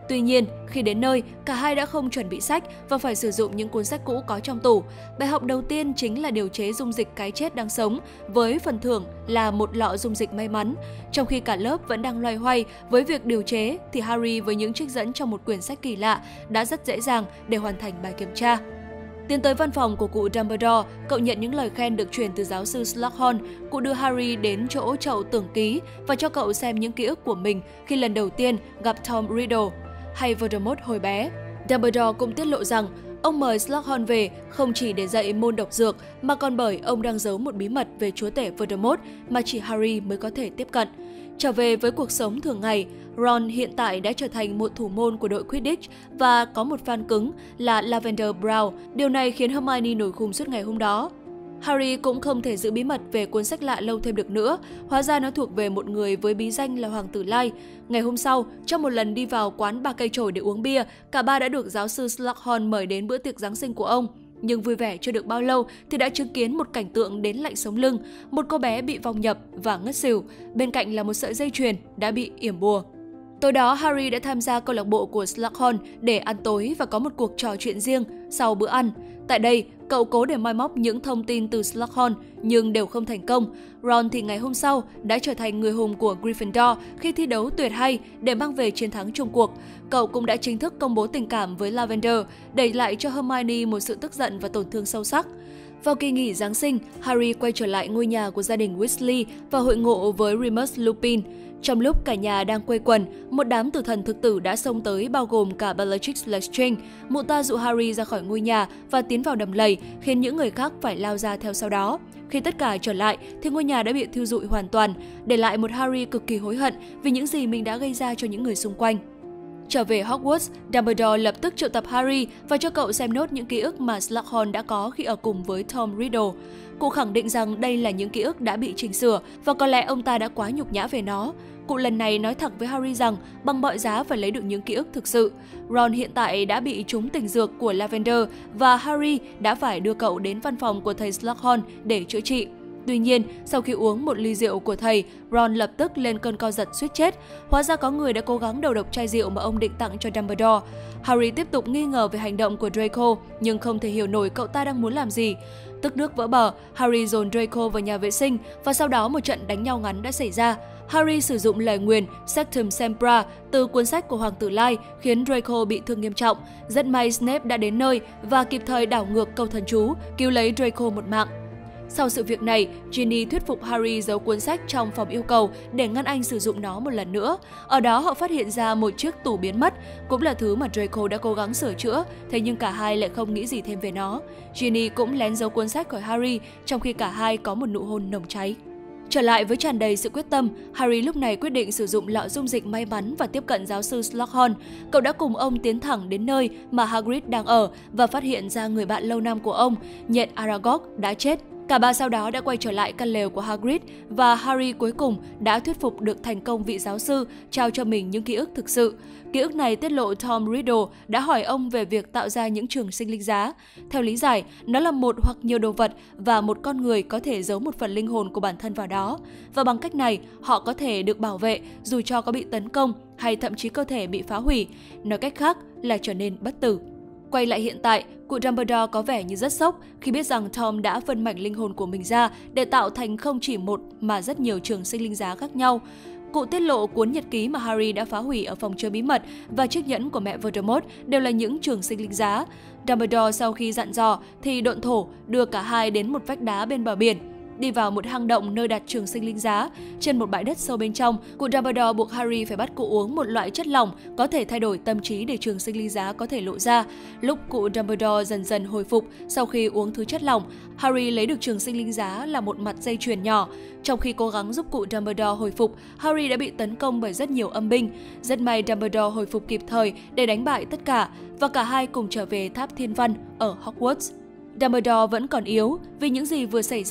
Tuy nhiên, khi đến nơi, cả hai đã không chuẩn bị sách và phải sử dụng những cuốn sách cũ có trong tủ. Bài học đầu tiên chính là điều chế dung dịch cái chết đang sống, với phần thưởng là một lọ dung dịch may mắn. Trong khi cả lớp vẫn đang loay hoay với việc điều chế, thì Harry với những trích dẫn trong một quyển sách kỳ lạ đã rất dễ dàng để hoàn thành bài kiểm tra. Tiến tới văn phòng của cụ Dumbledore, cậu nhận những lời khen được truyền từ giáo sư Slughorn. Cụ đưa Harry đến chỗ chậu tưởng ký và cho cậu xem những ký ức của mình khi lần đầu tiên gặp Tom Riddle hay Voldemort hồi bé. Dumbledore cũng tiết lộ rằng ông mời Slughorn về không chỉ để dạy môn độc dược mà còn bởi ông đang giấu một bí mật về chúa tể Voldemort mà chỉ Harry mới có thể tiếp cận. Trở về với cuộc sống thường ngày, Ron hiện tại đã trở thành một thủ môn của đội Quidditch và có một fan cứng là Lavender Brown. Điều này khiến Hermione nổi khùng suốt ngày hôm đó. Harry cũng không thể giữ bí mật về cuốn sách lạ lâu thêm được nữa, hóa ra nó thuộc về một người với bí danh là Hoàng tử Lai. Ngày hôm sau, trong một lần đi vào quán Ba Cây Chổi để uống bia, cả ba đã được giáo sư Slughorn mời đến bữa tiệc Giáng sinh của ông. Nhưng vui vẻ chưa được bao lâu thì đã chứng kiến một cảnh tượng đến lạnh sống lưng, một cô bé bị vong nhập và ngất xỉu, bên cạnh là một sợi dây chuyền đã bị yểm bùa. Tối đó, Harry đã tham gia câu lạc bộ của Slughorn để ăn tối và có một cuộc trò chuyện riêng sau bữa ăn. Tại đây, cậu cố để moi móc những thông tin từ Slughorn nhưng đều không thành công. Ron thì ngày hôm sau đã trở thành người hùng của Gryffindor khi thi đấu tuyệt hay để mang về chiến thắng chung cuộc. Cậu cũng đã chính thức công bố tình cảm với Lavender, để lại cho Hermione một sự tức giận và tổn thương sâu sắc. Vào kỳ nghỉ Giáng sinh, Harry quay trở lại ngôi nhà của gia đình Weasley và hội ngộ với Remus Lupin. Trong lúc cả nhà đang quây quần, một đám tử thần thực tử đã xông tới bao gồm cả Bellatrix Lestrange. Mụ ta dụ Harry ra khỏi ngôi nhà và tiến vào đầm lầy, khiến những người khác phải lao ra theo sau đó. Khi tất cả trở lại thì ngôi nhà đã bị thiêu rụi hoàn toàn, để lại một Harry cực kỳ hối hận vì những gì mình đã gây ra cho những người xung quanh. Trở về Hogwarts, Dumbledore lập tức triệu tập Harry và cho cậu xem nốt những ký ức mà Slughorn đã có khi ở cùng với Tom Riddle. Cụ khẳng định rằng đây là những ký ức đã bị chỉnh sửa và có lẽ ông ta đã quá nhục nhã về nó. Cụ lần này nói thẳng với Harry rằng bằng mọi giá phải lấy được những ký ức thực sự. Ron hiện tại đã bị trúng tình dược của Lavender và Harry đã phải đưa cậu đến văn phòng của thầy Slughorn để chữa trị. Tuy nhiên, sau khi uống một ly rượu của thầy, Ron lập tức lên cơn co giật suýt chết. Hóa ra có người đã cố gắng đầu độc chai rượu mà ông định tặng cho Dumbledore. Harry tiếp tục nghi ngờ về hành động của Draco, nhưng không thể hiểu nổi cậu ta đang muốn làm gì. Tức nước vỡ bờ, Harry dồn Draco vào nhà vệ sinh và sau đó một trận đánh nhau ngắn đã xảy ra. Harry sử dụng lời nguyền Sectum Sempra từ cuốn sách của Hoàng tử Lai khiến Draco bị thương nghiêm trọng. Rất may Snape đã đến nơi và kịp thời đảo ngược câu thần chú, cứu lấy Draco một mạng. Sau sự việc này, Ginny thuyết phục Harry giấu cuốn sách trong phòng yêu cầu để ngăn anh sử dụng nó một lần nữa. Ở đó họ phát hiện ra một chiếc tủ biến mất, cũng là thứ mà Draco đã cố gắng sửa chữa, thế nhưng cả hai lại không nghĩ gì thêm về nó. Ginny cũng lén giấu cuốn sách khỏi Harry, trong khi cả hai có một nụ hôn nồng cháy. Trở lại với tràn đầy sự quyết tâm, Harry lúc này quyết định sử dụng lọ dung dịch may mắn và tiếp cận giáo sư Slughorn. Cậu đã cùng ông tiến thẳng đến nơi mà Hagrid đang ở và phát hiện ra người bạn lâu năm của ông, nhện Aragog, đã chết. Cả ba sau đó đã quay trở lại căn lều của Hagrid và Harry cuối cùng đã thuyết phục được thành công vị giáo sư trao cho mình những ký ức thực sự. Ký ức này tiết lộ Tom Riddle đã hỏi ông về việc tạo ra những trường sinh linh giá. Theo lý giải, nó là một hoặc nhiều đồ vật và một con người có thể giấu một phần linh hồn của bản thân vào đó. Và bằng cách này, họ có thể được bảo vệ dù cho có bị tấn công hay thậm chí cơ thể bị phá hủy. Nói cách khác là trở nên bất tử. Quay lại hiện tại, cụ Dumbledore có vẻ như rất sốc khi biết rằng Tom đã phân mảnh linh hồn của mình ra để tạo thành không chỉ một mà rất nhiều trường sinh linh giá khác nhau. Cụ tiết lộ cuốn nhật ký mà Harry đã phá hủy ở phòng chơi bí mật và chiếc nhẫn của mẹ Voldemort đều là những trường sinh linh giá. Dumbledore sau khi dặn dò thì độn thổ đưa cả hai đến một vách đá bên bờ biển. Đi vào một hang động nơi đặt trường sinh linh giá. Trên một bãi đất sâu bên trong, cụ Dumbledore buộc Harry phải bắt cụ uống một loại chất lỏng có thể thay đổi tâm trí để trường sinh linh giá có thể lộ ra. Lúc cụ Dumbledore dần dần hồi phục sau khi uống thứ chất lỏng, Harry lấy được trường sinh linh giá là một mặt dây chuyền nhỏ. Trong khi cố gắng giúp cụ Dumbledore hồi phục, Harry đã bị tấn công bởi rất nhiều âm binh. Rất may Dumbledore hồi phục kịp thời để đánh bại tất cả và cả hai cùng trở về tháp Thiên Văn ở Hogwarts. Dumbledore vẫn còn yếu vì những gì vừa xảy ra,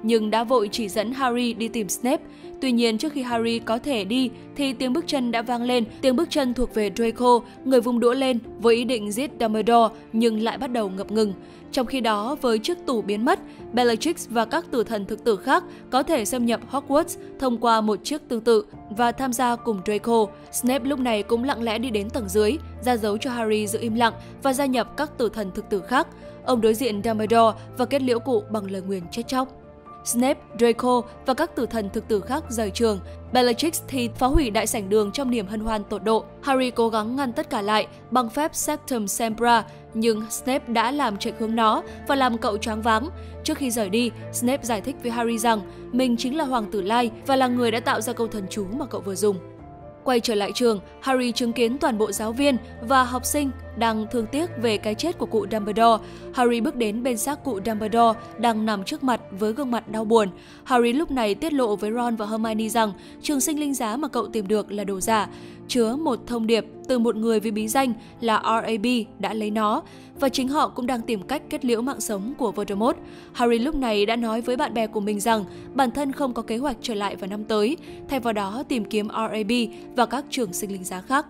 nhưng đã vội chỉ dẫn Harry đi tìm Snape. Tuy nhiên, trước khi Harry có thể đi thì tiếng bước chân đã vang lên. Tiếng bước chân thuộc về Draco, người vung đũa lên với ý định giết Dumbledore nhưng lại bắt đầu ngập ngừng. Trong khi đó, với chiếc tủ biến mất, Bellatrix và các tử thần thực tử khác có thể xâm nhập Hogwarts thông qua một chiếc tương tự và tham gia cùng Draco. Snape lúc này cũng lặng lẽ đi đến tầng dưới, ra dấu cho Harry giữ im lặng và gia nhập các tử thần thực tử khác. Ông đối diện Dumbledore và kết liễu cụ bằng lời nguyền chết chóc. Snape, Draco và các tử thần thực tử khác rời trường. Bellatrix thì phá hủy đại sảnh đường trong niềm hân hoan tột độ. Harry cố gắng ngăn tất cả lại bằng phép Sectum Sempra, nhưng Snape đã làm chệch hướng nó và làm cậu choáng váng. Trước khi rời đi, Snape giải thích với Harry rằng mình chính là Hoàng tử Lai và là người đã tạo ra câu thần chú mà cậu vừa dùng. Quay trở lại trường, Harry chứng kiến toàn bộ giáo viên và học sinh đang thương tiếc về cái chết của cụ Dumbledore. Harry bước đến bên xác cụ Dumbledore đang nằm trước mặt với gương mặt đau buồn. Harry lúc này tiết lộ với Ron và Hermione rằng trường sinh linh giá mà cậu tìm được là đồ giả, chứa một thông điệp từ một người với bí danh là R A B đã lấy nó, và chính họ cũng đang tìm cách kết liễu mạng sống của Voldemort. Harry lúc này đã nói với bạn bè của mình rằng bản thân không có kế hoạch trở lại vào năm tới, thay vào đó tìm kiếm R A B và các trường sinh linh giá khác.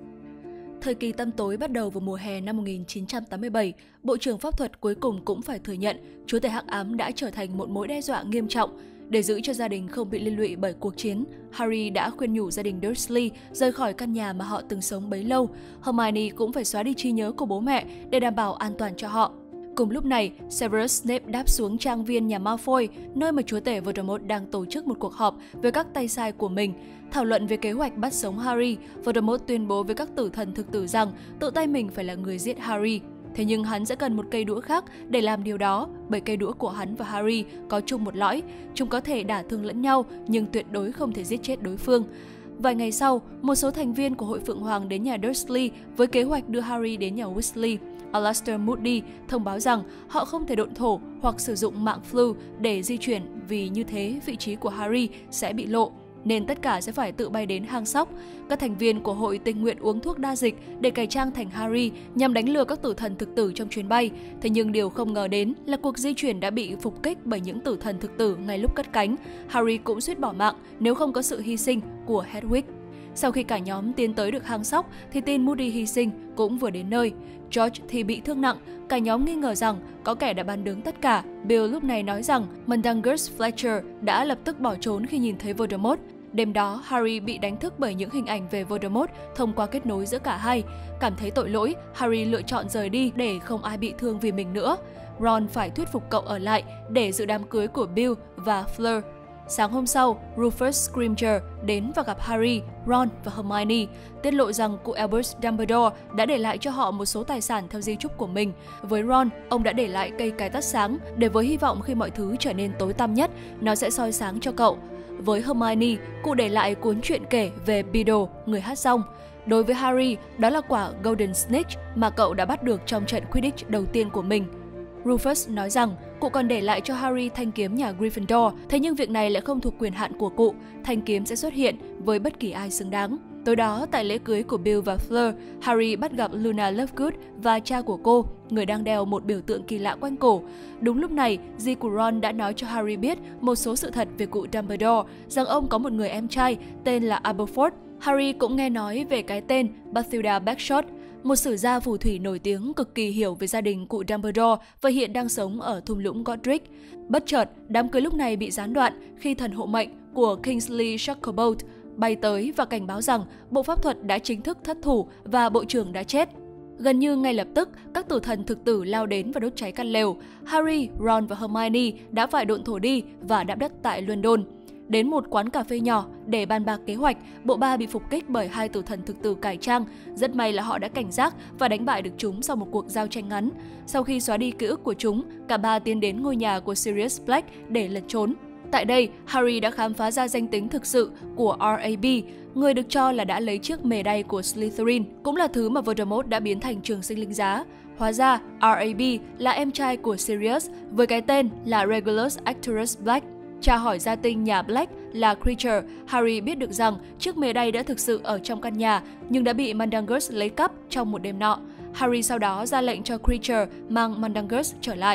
Thời kỳ tăm tối bắt đầu vào mùa hè năm một nghìn chín trăm tám mươi bảy, Bộ trưởng Pháp thuật cuối cùng cũng phải thừa nhận chúa tể hắc ám đã trở thành một mối đe dọa nghiêm trọng. Để giữ cho gia đình không bị liên lụy bởi cuộc chiến, Harry đã khuyên nhủ gia đình Dursley rời khỏi căn nhà mà họ từng sống bấy lâu. Hermione cũng phải xóa đi trí nhớ của bố mẹ để đảm bảo an toàn cho họ. Cùng lúc này, Severus Snape đáp xuống trang viên nhà Malfoy, nơi mà chúa tể Voldemort đang tổ chức một cuộc họp với các tay sai của mình. Thảo luận về kế hoạch bắt sống Harry, Voldemort tuyên bố với các tử thần thực tử rằng tự tay mình phải là người giết Harry. Thế nhưng hắn sẽ cần một cây đũa khác để làm điều đó, bởi cây đũa của hắn và Harry có chung một lõi. Chúng có thể đả thương lẫn nhau nhưng tuyệt đối không thể giết chết đối phương. Vài ngày sau, một số thành viên của Hội Phượng Hoàng đến nhà Dursley với kế hoạch đưa Harry đến nhà Weasley. Alastor Moody thông báo rằng họ không thể độn thổ hoặc sử dụng mạng flu để di chuyển vì như thế vị trí của Harry sẽ bị lộ, nên tất cả sẽ phải tự bay đến hang sóc. Các thành viên của hội tình nguyện uống thuốc đa dịch để cải trang thành Harry nhằm đánh lừa các tử thần thực tử trong chuyến bay. Thế nhưng điều không ngờ đến là cuộc di chuyển đã bị phục kích bởi những tử thần thực tử ngay lúc cất cánh. Harry cũng suýt bỏ mạng nếu không có sự hy sinh của Hedwig. Sau khi cả nhóm tiến tới được hang sóc thì tin Moody hy sinh cũng vừa đến nơi. George thì bị thương nặng, cả nhóm nghi ngờ rằng có kẻ đã bán đứng tất cả. Bill lúc này nói rằng Mundungus Fletcher đã lập tức bỏ trốn khi nhìn thấy Voldemort. Đêm đó, Harry bị đánh thức bởi những hình ảnh về Voldemort thông qua kết nối giữa cả hai. Cảm thấy tội lỗi, Harry lựa chọn rời đi để không ai bị thương vì mình nữa. Ron phải thuyết phục cậu ở lại để dự đám cưới của Bill và Fleur. Sáng hôm sau, Rufus Scrimger đến và gặp Harry, Ron và Hermione, tiết lộ rằng cụ Albus Dumbledore đã để lại cho họ một số tài sản theo di chúc của mình. Với Ron, ông đã để lại cây cái tắt sáng để với hy vọng khi mọi thứ trở nên tối tăm nhất, nó sẽ soi sáng cho cậu. Với Hermione, cụ để lại cuốn truyện kể về Beedle, người hát rong. Đối với Harry, đó là quả Golden Snitch mà cậu đã bắt được trong trận Quidditch đầu tiên của mình. Rufus nói rằng cụ còn để lại cho Harry thanh kiếm nhà Gryffindor, thế nhưng việc này lại không thuộc quyền hạn của cụ, thanh kiếm sẽ xuất hiện với bất kỳ ai xứng đáng. Tối đó, tại lễ cưới của Bill và Fleur, Harry bắt gặp Luna Lovegood và cha của cô, người đang đeo một biểu tượng kỳ lạ quanh cổ. Đúng lúc này, dì của Ron đã nói cho Harry biết một số sự thật về cụ Dumbledore, rằng ông có một người em trai tên là Aberforth. Harry cũng nghe nói về cái tên Bathilda Bagshot, một sử gia phù thủy nổi tiếng cực kỳ hiểu về gia đình cụ Dumbledore và hiện đang sống ở thung lũng Godric. Bất chợt, đám cưới lúc này bị gián đoạn khi thần hộ mệnh của Kingsley Shacklebolt bay tới và cảnh báo rằng bộ pháp thuật đã chính thức thất thủ và bộ trưởng đã chết. Gần như ngay lập tức, các tử thần thực tử lao đến và đốt cháy căn lều. Harry, Ron và Hermione đã phải độn thổ đi và đáp đất tại London. Đến một quán cà phê nhỏ để bàn bạc kế hoạch, bộ ba bị phục kích bởi hai tử thần thực tử cải trang. Rất may là họ đã cảnh giác và đánh bại được chúng sau một cuộc giao tranh ngắn. Sau khi xóa đi ký ức của chúng, cả ba tiến đến ngôi nhà của Sirius Black để lẩn trốn. Tại đây, Harry đã khám phá ra danh tính thực sự của R A B, người được cho là đã lấy chiếc mề đay của Slytherin, cũng là thứ mà Voldemort đã biến thành trường sinh linh giá. Hóa ra, R A B là em trai của Sirius với cái tên là Regulus Arcturus Black. Tra hỏi gia tinh nhà Black là Creature, Harry biết được rằng chiếc mề đay đã thực sự ở trong căn nhà nhưng đã bị Mundungus lấy cắp trong một đêm nọ. Harry sau đó ra lệnh cho Creature mang Mundungus trở lại.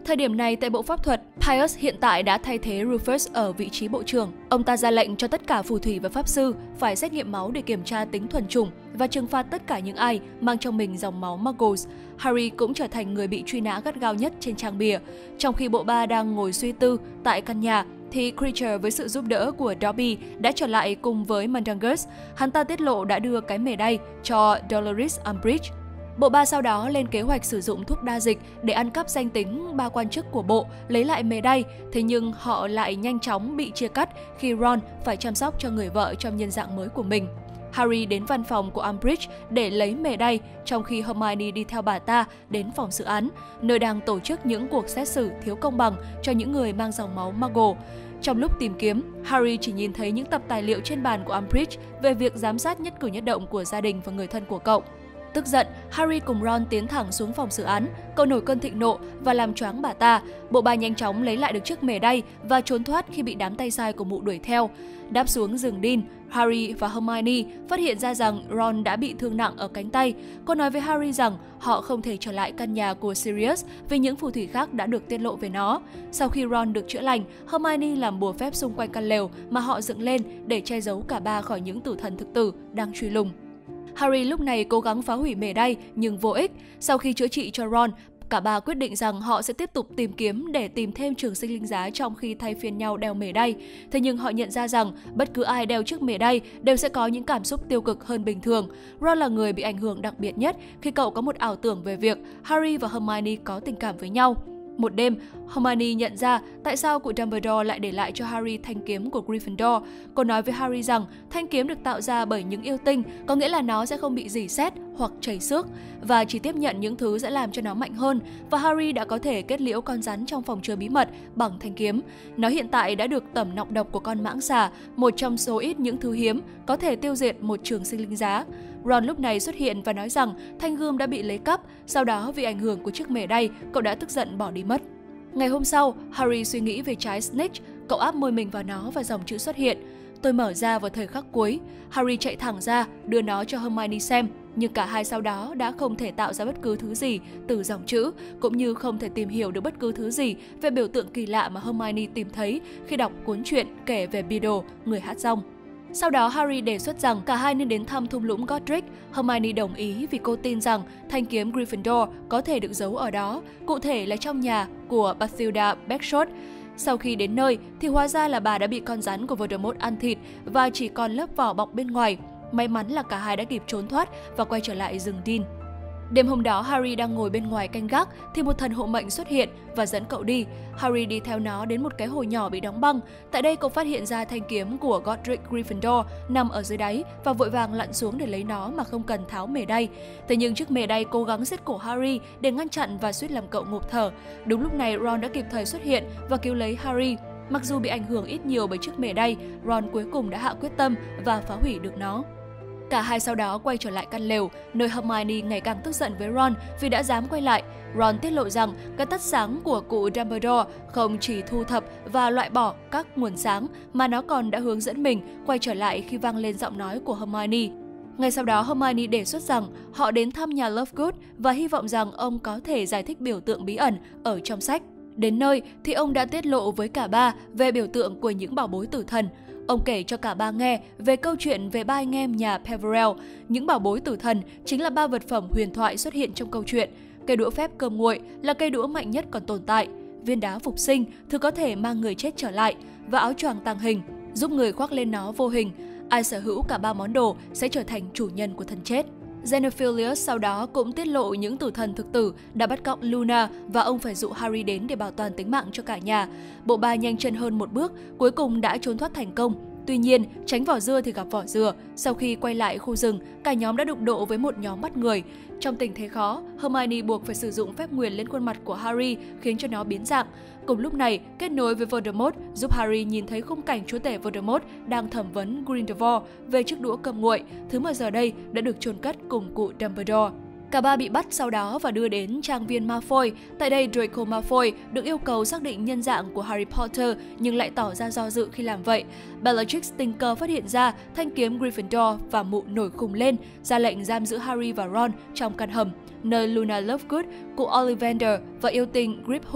Thời điểm này tại Bộ Pháp thuật, Pius hiện tại đã thay thế Rufus ở vị trí bộ trưởng. Ông ta ra lệnh cho tất cả phù thủy và pháp sư phải xét nghiệm máu để kiểm tra tính thuần chủng và trừng phạt tất cả những ai mang trong mình dòng máu Muggles. Harry cũng trở thành người bị truy nã gắt gao nhất trên trang bìa. Trong khi bộ ba đang ngồi suy tư tại căn nhà, thì Creature với sự giúp đỡ của Dobby đã trở lại cùng với Mundungus. Hắn ta tiết lộ đã đưa cái mề đay cho Dolores Umbridge. Bộ ba sau đó lên kế hoạch sử dụng thuốc đa dịch để ăn cắp danh tính ba quan chức của bộ, lấy lại mề đay. Thế nhưng họ lại nhanh chóng bị chia cắt khi Ron phải chăm sóc cho người vợ trong nhân dạng mới của mình. Harry đến văn phòng của Umbridge để lấy mề đay, trong khi Hermione đi theo bà ta đến phòng xử án, nơi đang tổ chức những cuộc xét xử thiếu công bằng cho những người mang dòng máu Muggle. Trong lúc tìm kiếm, Harry chỉ nhìn thấy những tập tài liệu trên bàn của Umbridge về việc giám sát nhất cử nhất động của gia đình và người thân của cậu. Tức giận, Harry cùng Ron tiến thẳng xuống phòng xử án, cậu nổi cơn thịnh nộ và làm choáng bà ta. Bộ ba nhanh chóng lấy lại được chiếc mề đay và trốn thoát khi bị đám tay sai của mụ đuổi theo. Đáp xuống rừng Dean, Harry và Hermione phát hiện ra rằng Ron đã bị thương nặng ở cánh tay. Cô nói với Harry rằng họ không thể trở lại căn nhà của Sirius vì những phù thủy khác đã được tiết lộ về nó. Sau khi Ron được chữa lành, Hermione làm bùa phép xung quanh căn lều mà họ dựng lên để che giấu cả ba khỏi những tử thần thực tử đang truy lùng. Harry lúc này cố gắng phá hủy mề đay nhưng vô ích. Sau khi chữa trị cho Ron, cả ba quyết định rằng họ sẽ tiếp tục tìm kiếm để tìm thêm trường sinh linh giá trong khi thay phiên nhau đeo mề đay. Thế nhưng họ nhận ra rằng bất cứ ai đeo chiếc mề đay đều sẽ có những cảm xúc tiêu cực hơn bình thường. Ron là người bị ảnh hưởng đặc biệt nhất khi cậu có một ảo tưởng về việc Harry và Hermione có tình cảm với nhau. Một đêm, Hermione nhận ra tại sao cụ Dumbledore lại để lại cho Harry thanh kiếm của Gryffindor. Cô nói với Harry rằng thanh kiếm được tạo ra bởi những yêu tinh, có nghĩa là nó sẽ không bị rỉ sét hoặc chảy xước và chỉ tiếp nhận những thứ sẽ làm cho nó mạnh hơn. Và Harry đã có thể kết liễu con rắn trong phòng chứa bí mật bằng thanh kiếm. Nó hiện tại đã được tẩm nọc độc của con mãng xà, một trong số ít những thứ hiếm có thể tiêu diệt một trường sinh linh giá. Ron lúc này xuất hiện và nói rằng thanh gươm đã bị lấy cắp, sau đó vì ảnh hưởng của chiếc mề đay, cậu đã tức giận bỏ đi mất. Ngày hôm sau, Harry suy nghĩ về trái snitch, cậu áp môi mình vào nó và dòng chữ xuất hiện. Tôi mở ra vào thời khắc cuối. Harry chạy thẳng ra, đưa nó cho Hermione xem, nhưng cả hai sau đó đã không thể tạo ra bất cứ thứ gì từ dòng chữ, cũng như không thể tìm hiểu được bất cứ thứ gì về biểu tượng kỳ lạ mà Hermione tìm thấy khi đọc cuốn truyện kể về Beedle, người hát rong. Sau đó Harry đề xuất rằng cả hai nên đến thăm thung lũng Godric. Hermione đồng ý vì cô tin rằng thanh kiếm Gryffindor có thể được giấu ở đó, cụ thể là trong nhà của Bathilda Bagshot. Sau khi đến nơi thì hóa ra là bà đã bị con rắn của Voldemort ăn thịt và chỉ còn lớp vỏ bọc bên ngoài. May mắn là cả hai đã kịp trốn thoát và quay trở lại rừng Dean. Đêm hôm đó, Harry đang ngồi bên ngoài canh gác thì một thần hộ mệnh xuất hiện và dẫn cậu đi. Harry đi theo nó đến một cái hồ nhỏ bị đóng băng. Tại đây cậu phát hiện ra thanh kiếm của Godric Gryffindor nằm ở dưới đáy và vội vàng lặn xuống để lấy nó mà không cần tháo mề đay. Thế nhưng chiếc mề đay cố gắng siết cổ Harry để ngăn chặn và suýt làm cậu ngộp thở. Đúng lúc này Ron đã kịp thời xuất hiện và cứu lấy Harry. Mặc dù bị ảnh hưởng ít nhiều bởi chiếc mề đay, Ron cuối cùng đã hạ quyết tâm và phá hủy được nó. Cả hai sau đó quay trở lại căn lều, nơi Hermione ngày càng tức giận với Ron vì đã dám quay lại. Ron tiết lộ rằng cái tắt sáng của cụ Dumbledore không chỉ thu thập và loại bỏ các nguồn sáng mà nó còn đã hướng dẫn mình quay trở lại khi vang lên giọng nói của Hermione. Ngay sau đó, Hermione đề xuất rằng họ đến thăm nhà Lovegood và hy vọng rằng ông có thể giải thích biểu tượng bí ẩn ở trong sách. Đến nơi thì ông đã tiết lộ với cả ba về biểu tượng của những bảo bối tử thần. Ông kể cho cả ba nghe về câu chuyện về ba anh em nhà Peverell. Những bảo bối tử thần chính là ba vật phẩm huyền thoại xuất hiện trong câu chuyện. Cây đũa phép cơm nguội là cây đũa mạnh nhất còn tồn tại. Viên đá phục sinh, thứ có thể mang người chết trở lại. Và áo choàng tàng hình, giúp người khoác lên nó vô hình. Ai sở hữu cả ba món đồ sẽ trở thành chủ nhân của thần chết. Xenophilius sau đó cũng tiết lộ những tử thần thực tử đã bắt cóc Luna và ông phải dụ Harry đến để bảo toàn tính mạng cho cả nhà. Bộ ba nhanh chân hơn một bước, cuối cùng đã trốn thoát thành công. Tuy nhiên, tránh vỏ dưa thì gặp vỏ dừa. Sau khi quay lại khu rừng, cả nhóm đã đụng độ với một nhóm bắt người. Trong tình thế khó, Hermione buộc phải sử dụng phép nguyền lên khuôn mặt của Harry khiến cho nó biến dạng. Cùng lúc này, kết nối với Voldemort giúp Harry nhìn thấy khung cảnh chúa tể Voldemort đang thẩm vấn Grindelwald về chiếc đũa cơm nguội, thứ mà giờ đây đã được chôn cất cùng cụ Dumbledore. Cả ba bị bắt sau đó và đưa đến trang viên Malfoy. Tại đây, Draco Malfoy được yêu cầu xác định nhân dạng của Harry Potter nhưng lại tỏ ra do dự khi làm vậy. Bellatrix tình cờ phát hiện ra thanh kiếm Gryffindor và mụ nổi khùng lên, ra lệnh giam giữ Harry và Ron trong căn hầm, nơi Luna Lovegood, cụ Ollivander và yêu tinh Griphook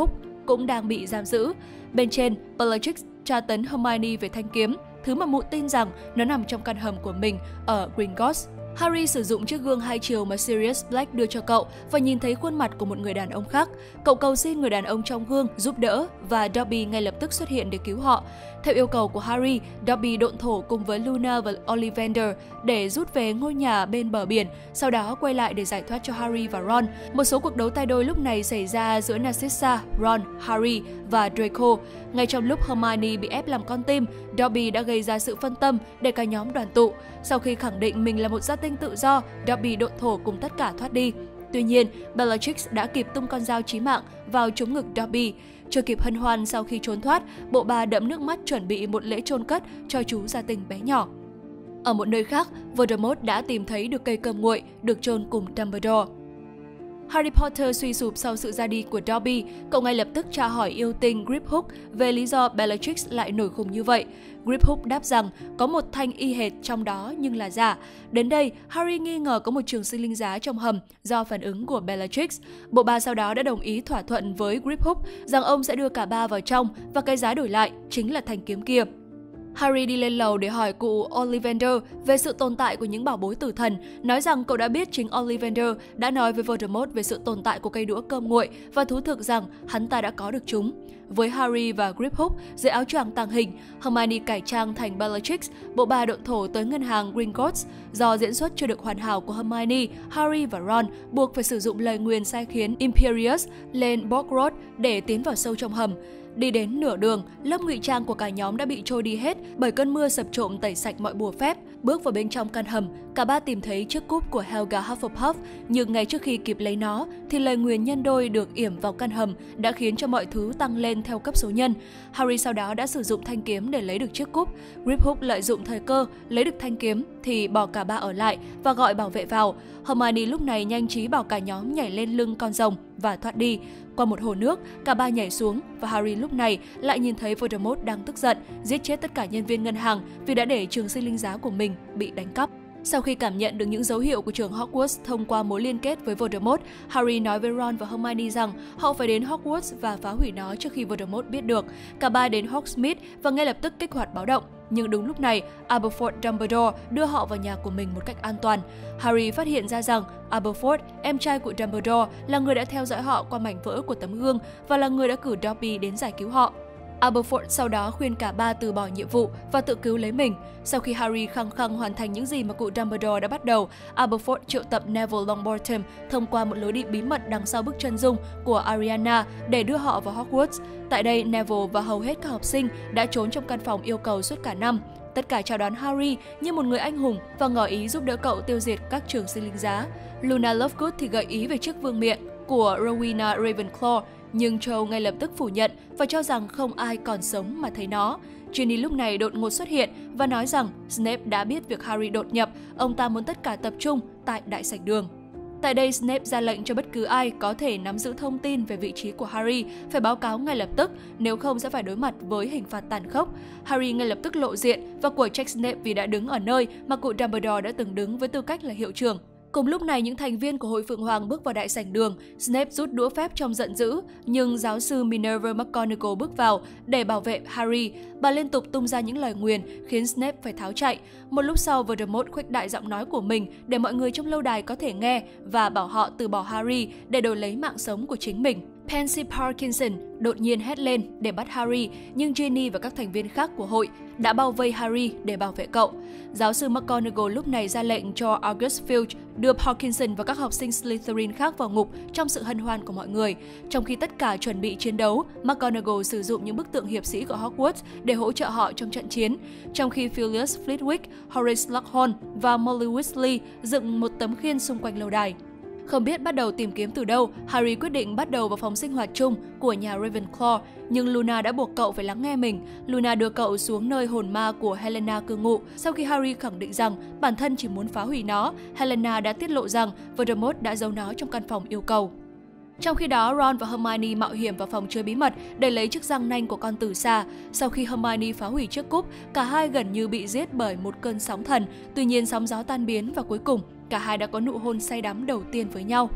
cũng đang bị giam giữ. Bên trên, Bellatrix tra tấn Hermione về thanh kiếm, thứ mà mụ tin rằng nó nằm trong căn hầm của mình ở Gringotts. Harry sử dụng chiếc gương hai chiều mà Sirius Black đưa cho cậu và nhìn thấy khuôn mặt của một người đàn ông khác. Cậu cầu xin người đàn ông trong gương giúp đỡ và Dobby ngay lập tức xuất hiện để cứu họ. Theo yêu cầu của Harry, Dobby độn thổ cùng với Luna và Ollivander để rút về ngôi nhà bên bờ biển, sau đó quay lại để giải thoát cho Harry và Ron. Một số cuộc đấu tay đôi lúc này xảy ra giữa Narcissa, Ron, Harry và Draco. Ngay trong lúc Hermione bị ép làm con tin, Dobby đã gây ra sự phân tâm để cả nhóm đoàn tụ. Sau khi khẳng định mình là một gia tinh tự do, Dobby độn thổ cùng tất cả thoát đi. Tuy nhiên, Bellatrix đã kịp tung con dao chí mạng vào trúng ngực Dobby. Chưa kịp hân hoan sau khi trốn thoát, bộ bà đẫm nước mắt chuẩn bị một lễ chôn cất cho chú gia tinh bé nhỏ. Ở một nơi khác, Voldemort đã tìm thấy được cây cơm nguội được chôn cùng Dumbledore. Harry Potter suy sụp sau sự ra đi của Dobby, cậu ngay lập tức tra hỏi yêu tinh Griphook về lý do Bellatrix lại nổi khùng như vậy. Griphook đáp rằng có một thanh y hệt trong đó nhưng là giả. Đến đây, Harry nghi ngờ có một trường sinh linh giá trong hầm do phản ứng của Bellatrix. Bộ ba sau đó đã đồng ý thỏa thuận với Griphook rằng ông sẽ đưa cả ba vào trong và cái giá đổi lại chính là thanh kiếm kia. Harry đi lên lầu để hỏi cụ Ollivander về sự tồn tại của những bảo bối tử thần, nói rằng cậu đã biết chính Ollivander đã nói với Voldemort về sự tồn tại của cây đũa cơm nguội và thú thực rằng hắn ta đã có được chúng. Với Harry và Griphook dưới áo choàng tàng hình, Hermione cải trang thành Bellatrix, bộ ba độn thổ tới ngân hàng Gringotts. Do diễn xuất chưa được hoàn hảo của Hermione, Harry và Ron buộc phải sử dụng lời nguyền sai khiến Imperius lên Bogrot để tiến vào sâu trong hầm. Đi đến nửa đường, lớp ngụy trang của cả nhóm đã bị trôi đi hết bởi cơn mưa sập trộm tẩy sạch mọi bùa phép. Bước vào bên trong căn hầm, cả ba tìm thấy chiếc cúp của Helga Hufflepuff, nhưng ngay trước khi kịp lấy nó, thì lời nguyền nhân đôi được yểm vào căn hầm đã khiến cho mọi thứ tăng lên theo cấp số nhân. Harry sau đó đã sử dụng thanh kiếm để lấy được chiếc cúp. Griphook lợi dụng thời cơ lấy được thanh kiếm thì bỏ cả ba ở lại và gọi bảo vệ vào. Hermione lúc này nhanh trí bảo cả nhóm nhảy lên lưng con rồng và thoát đi. Qua một hồ nước, cả ba nhảy xuống và Harry lúc này lại nhìn thấy Voldemort đang tức giận, giết chết tất cả nhân viên ngân hàng vì đã để trường sinh linh giá của mình bị đánh cắp. Sau khi cảm nhận được những dấu hiệu của trường Hogwarts thông qua mối liên kết với Voldemort, Harry nói với Ron và Hermione rằng họ phải đến Hogwarts và phá hủy nó trước khi Voldemort biết được. Cả ba đến Hogsmeade và ngay lập tức kích hoạt báo động. Nhưng đúng lúc này, Aberforth Dumbledore đưa họ vào nhà của mình một cách an toàn. Harry phát hiện ra rằng Aberforth, em trai của Dumbledore, là người đã theo dõi họ qua mảnh vỡ của tấm gương và là người đã cử Dobby đến giải cứu họ. Aberforth sau đó khuyên cả ba từ bỏ nhiệm vụ và tự cứu lấy mình. Sau khi Harry khăng khăng hoàn thành những gì mà cụ Dumbledore đã bắt đầu, Aberforth triệu tập Neville Longbottom thông qua một lối đi bí mật đằng sau bức chân dung của Ariana để đưa họ vào Hogwarts. Tại đây, Neville và hầu hết các học sinh đã trốn trong căn phòng yêu cầu suốt cả năm. Tất cả chào đón Harry như một người anh hùng và ngỏ ý giúp đỡ cậu tiêu diệt các trường sinh linh giá. Luna Lovegood thì gợi ý về chiếc vương miện của Rowena Ravenclaw, nhưng Cho ngay lập tức phủ nhận và cho rằng không ai còn sống mà thấy nó. Ginny lúc này đột ngột xuất hiện và nói rằng Snape đã biết việc Harry đột nhập, ông ta muốn tất cả tập trung tại đại sảnh đường. Tại đây, Snape ra lệnh cho bất cứ ai có thể nắm giữ thông tin về vị trí của Harry phải báo cáo ngay lập tức, nếu không sẽ phải đối mặt với hình phạt tàn khốc. Harry ngay lập tức lộ diện và của trách Snape vì đã đứng ở nơi mà cụ Dumbledore đã từng đứng với tư cách là hiệu trưởng. Cùng lúc này, những thành viên của Hội Phượng Hoàng bước vào đại sảnh đường. Snape rút đũa phép trong giận dữ, nhưng giáo sư Minerva McGonagall bước vào để bảo vệ Harry. Bà liên tục tung ra những lời nguyền khiến Snape phải tháo chạy. Một lúc sau, Voldemort khuếch đại giọng nói của mình để mọi người trong lâu đài có thể nghe và bảo họ từ bỏ Harry để đổi lấy mạng sống của chính mình. Pansy Parkinson đột nhiên hét lên để bắt Harry, nhưng Ginny và các thành viên khác của hội đã bao vây Harry để bảo vệ cậu. Giáo sư McGonagall lúc này ra lệnh cho August Filch đưa Parkinson và các học sinh Slytherin khác vào ngục trong sự hân hoan của mọi người. Trong khi tất cả chuẩn bị chiến đấu, McGonagall sử dụng những bức tượng hiệp sĩ của Hogwarts để hỗ trợ họ trong trận chiến. Trong khi Philius Flitwick, Horace Slughorn và Molly Weasley dựng một tấm khiên xung quanh lâu đài. Không biết bắt đầu tìm kiếm từ đâu, Harry quyết định bắt đầu vào phòng sinh hoạt chung của nhà Ravenclaw, nhưng Luna đã buộc cậu phải lắng nghe mình. Luna đưa cậu xuống nơi hồn ma của Helena cư ngụ. Sau khi Harry khẳng định rằng bản thân chỉ muốn phá hủy nó, Helena đã tiết lộ rằng Voldemort đã giấu nó trong căn phòng yêu cầu. Trong khi đó, Ron và Hermione mạo hiểm vào phòng chơi bí mật để lấy chiếc răng nanh của con tử xà. Sau khi Hermione phá hủy chiếc cúp, cả hai gần như bị giết bởi một cơn sóng thần. Tuy nhiên, sóng gió tan biến và cuối cùng, cả hai đã có nụ hôn say đắm đầu tiên với nhau.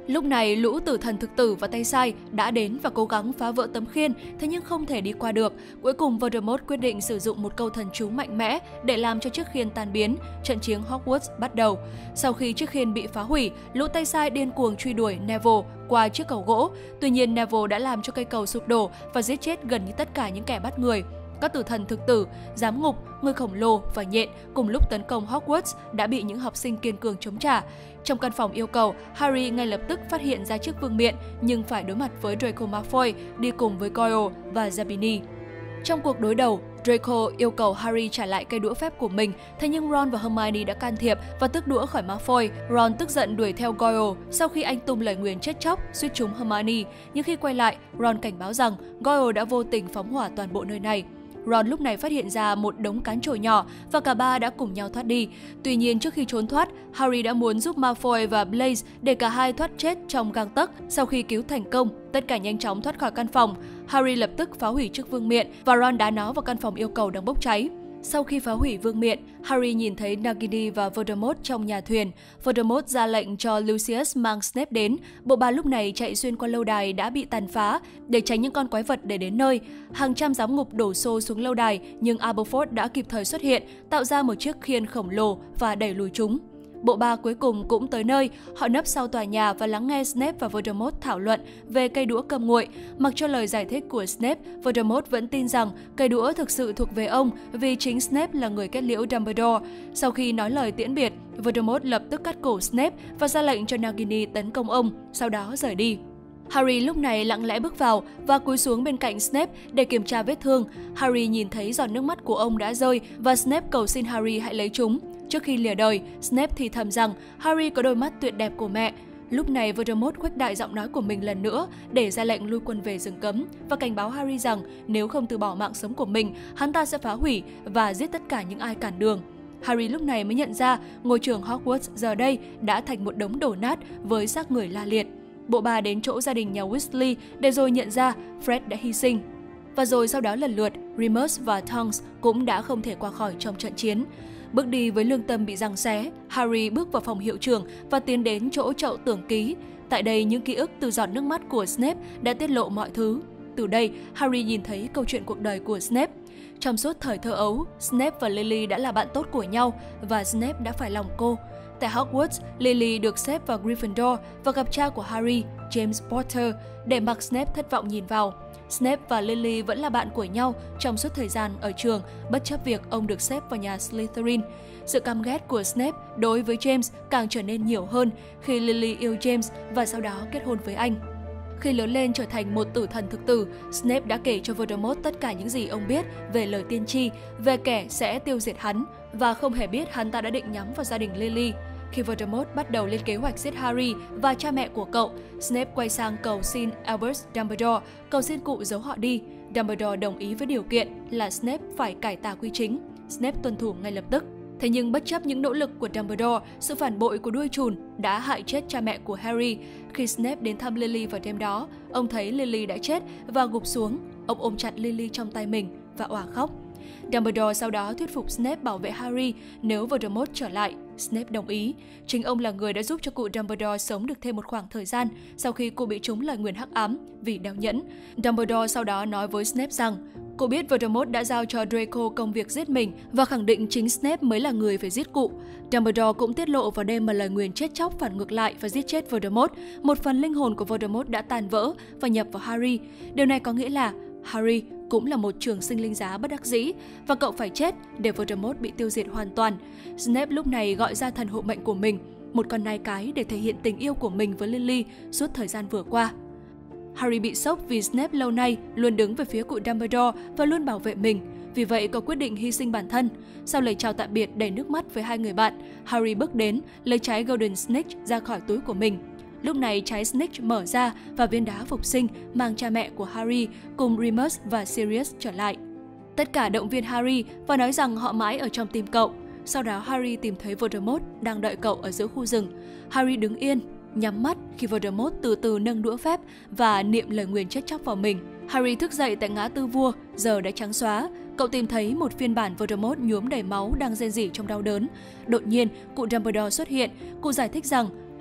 Lúc này, lũ tử thần thực tử và tay sai đã đến và cố gắng phá vỡ tấm khiên, thế nhưng không thể đi qua được. Cuối cùng, Voldemort quyết định sử dụng một câu thần chú mạnh mẽ để làm cho chiếc khiên tan biến. Trận chiến Hogwarts bắt đầu. Sau khi chiếc khiên bị phá hủy, lũ tay sai điên cuồng truy đuổi Neville qua chiếc cầu gỗ. Tuy nhiên, Neville đã làm cho cây cầu sụp đổ và giết chết gần như tất cả những kẻ bắt người. Các tử thần thực tử, giám ngục, người khổng lồ và nhện cùng lúc tấn công Hogwarts đã bị những học sinh kiên cường chống trả. Trong căn phòng yêu cầu, Harry ngay lập tức phát hiện ra chiếc vương miện nhưng phải đối mặt với Draco Malfoy đi cùng với Goyle và Zabini. Trong cuộc đối đầu, Draco yêu cầu Harry trả lại cây đũa phép của mình, thế nhưng Ron và Hermione đã can thiệp và tước đũa khỏi Malfoy. Ron tức giận đuổi theo Goyle sau khi anh tung lời nguyền chết chóc, suýt trúng Hermione. Nhưng khi quay lại, Ron cảnh báo rằng Goyle đã vô tình phóng hỏa toàn bộ nơi này. Ron lúc này phát hiện ra một đống cán chổi nhỏ và cả ba đã cùng nhau thoát đi. Tuy nhiên, trước khi trốn thoát, Harry đã muốn giúp Malfoy và Blaise để cả hai thoát chết trong gang tấc. Sau khi cứu thành công, tất cả nhanh chóng thoát khỏi căn phòng. Harry lập tức phá hủy chiếc vương miện và Ron đá nó vào căn phòng yêu cầu đang bốc cháy. Sau khi phá hủy vương miện, Harry nhìn thấy Nagini và Voldemort trong nhà thuyền. Voldemort ra lệnh cho Lucius mang Snape đến. Bộ ba lúc này chạy xuyên qua lâu đài đã bị tàn phá để tránh những con quái vật để đến nơi. Hàng trăm giám ngục đổ xô xuống lâu đài, nhưng Aberforth đã kịp thời xuất hiện, tạo ra một chiếc khiên khổng lồ và đẩy lùi chúng. Bộ ba cuối cùng cũng tới nơi, họ nấp sau tòa nhà và lắng nghe Snape và Voldemort thảo luận về cây đũa cầm nguội. Mặc cho lời giải thích của Snape, Voldemort vẫn tin rằng cây đũa thực sự thuộc về ông vì chính Snape là người kết liễu Dumbledore. Sau khi nói lời tiễn biệt, Voldemort lập tức cắt cổ Snape và ra lệnh cho Nagini tấn công ông, sau đó rời đi. Harry lúc này lặng lẽ bước vào và cúi xuống bên cạnh Snape để kiểm tra vết thương. Harry nhìn thấy giọt nước mắt của ông đã rơi và Snape cầu xin Harry hãy lấy chúng. Trước khi lìa đời, Snape thì thầm rằng Harry có đôi mắt tuyệt đẹp của mẹ. Lúc này Voldemort khuếch đại giọng nói của mình lần nữa để ra lệnh lui quân về rừng cấm và cảnh báo Harry rằng nếu không từ bỏ mạng sống của mình, hắn ta sẽ phá hủy và giết tất cả những ai cản đường. Harry lúc này mới nhận ra ngôi trường Hogwarts giờ đây đã thành một đống đổ nát với xác người la liệt. Bộ ba đến chỗ gia đình nhà Weasley để rồi nhận ra Fred đã hy sinh. Và rồi sau đó lần lượt, Remus và Tonks cũng đã không thể qua khỏi trong trận chiến. Bước đi với lương tâm bị giằng xé, Harry bước vào phòng hiệu trưởng và tiến đến chỗ chậu tưởng ký. Tại đây, những ký ức từ giọt nước mắt của Snape đã tiết lộ mọi thứ. Từ đây, Harry nhìn thấy câu chuyện cuộc đời của Snape. Trong suốt thời thơ ấu, Snape và Lily đã là bạn tốt của nhau và Snape đã phải lòng cô. Tại Hogwarts, Lily được xếp vào Gryffindor và gặp cha của Harry, James Potter, để mặc Snape thất vọng nhìn vào. Snape và Lily vẫn là bạn của nhau trong suốt thời gian ở trường, bất chấp việc ông được xếp vào nhà Slytherin. Sự căm ghét của Snape đối với James càng trở nên nhiều hơn khi Lily yêu James và sau đó kết hôn với anh. Khi lớn lên trở thành một tử thần thực tử, Snape đã kể cho Voldemort tất cả những gì ông biết về lời tiên tri, về kẻ sẽ tiêu diệt hắn, và không hề biết hắn ta đã định nhắm vào gia đình Lily. Khi Voldemort bắt đầu lên kế hoạch giết Harry và cha mẹ của cậu, Snape quay sang cầu xin Albus Dumbledore, cầu xin cụ giấu họ đi. Dumbledore đồng ý với điều kiện là Snape phải cải tà quy chính. Snape tuân thủ ngay lập tức. Thế nhưng bất chấp những nỗ lực của Dumbledore, sự phản bội của đuôi trùn đã hại chết cha mẹ của Harry. Khi Snape đến thăm Lily vào đêm đó, ông thấy Lily đã chết và gục xuống. Ông ôm chặt Lily trong tay mình và òa khóc. Dumbledore sau đó thuyết phục Snape bảo vệ Harry nếu Voldemort trở lại. Snape đồng ý. Chính ông là người đã giúp cho cụ Dumbledore sống được thêm một khoảng thời gian sau khi cô bị trúng lời nguyền hắc ám vì đeo nhẫn. Dumbledore sau đó nói với Snape rằng cô biết Voldemort đã giao cho Draco công việc giết mình và khẳng định chính Snape mới là người phải giết cụ. Dumbledore cũng tiết lộ vào đêm mà lời nguyền chết chóc phản ngược lại và giết chết Voldemort, một phần linh hồn của Voldemort đã tan vỡ và nhập vào Harry. Điều này có nghĩa là Harry cũng là một trường sinh linh giá bất đắc dĩ và cậu phải chết để Voldemort bị tiêu diệt hoàn toàn. Snape lúc này gọi ra thần hộ mệnh của mình, một con nai cái để thể hiện tình yêu của mình với Lily suốt thời gian vừa qua. Harry bị sốc vì Snape lâu nay luôn đứng về phía cụ Dumbledore và luôn bảo vệ mình. Vì vậy, cậu quyết định hy sinh bản thân. Sau lời chào tạm biệt đầy nước mắt với hai người bạn, Harry bước đến, lấy trái Golden Snitch ra khỏi túi của mình. Lúc này, trái Snitch mở ra và viên đá phục sinh mang cha mẹ của Harry cùng Remus và Sirius trở lại. Tất cả động viên Harry và nói rằng họ mãi ở trong tim cậu. Sau đó, Harry tìm thấy Voldemort đang đợi cậu ở giữa khu rừng. Harry đứng yên, nhắm mắt khi Voldemort từ từ nâng đũa phép và niệm lời nguyền chết chóc vào mình. Harry thức dậy tại ngã tư vua, giờ đã trắng xóa. Cậu tìm thấy một phiên bản Voldemort nhuốm đầy máu đang rên rỉ trong đau đớn. Đột nhiên, cụ Dumbledore xuất hiện. Cụ giải thích rằng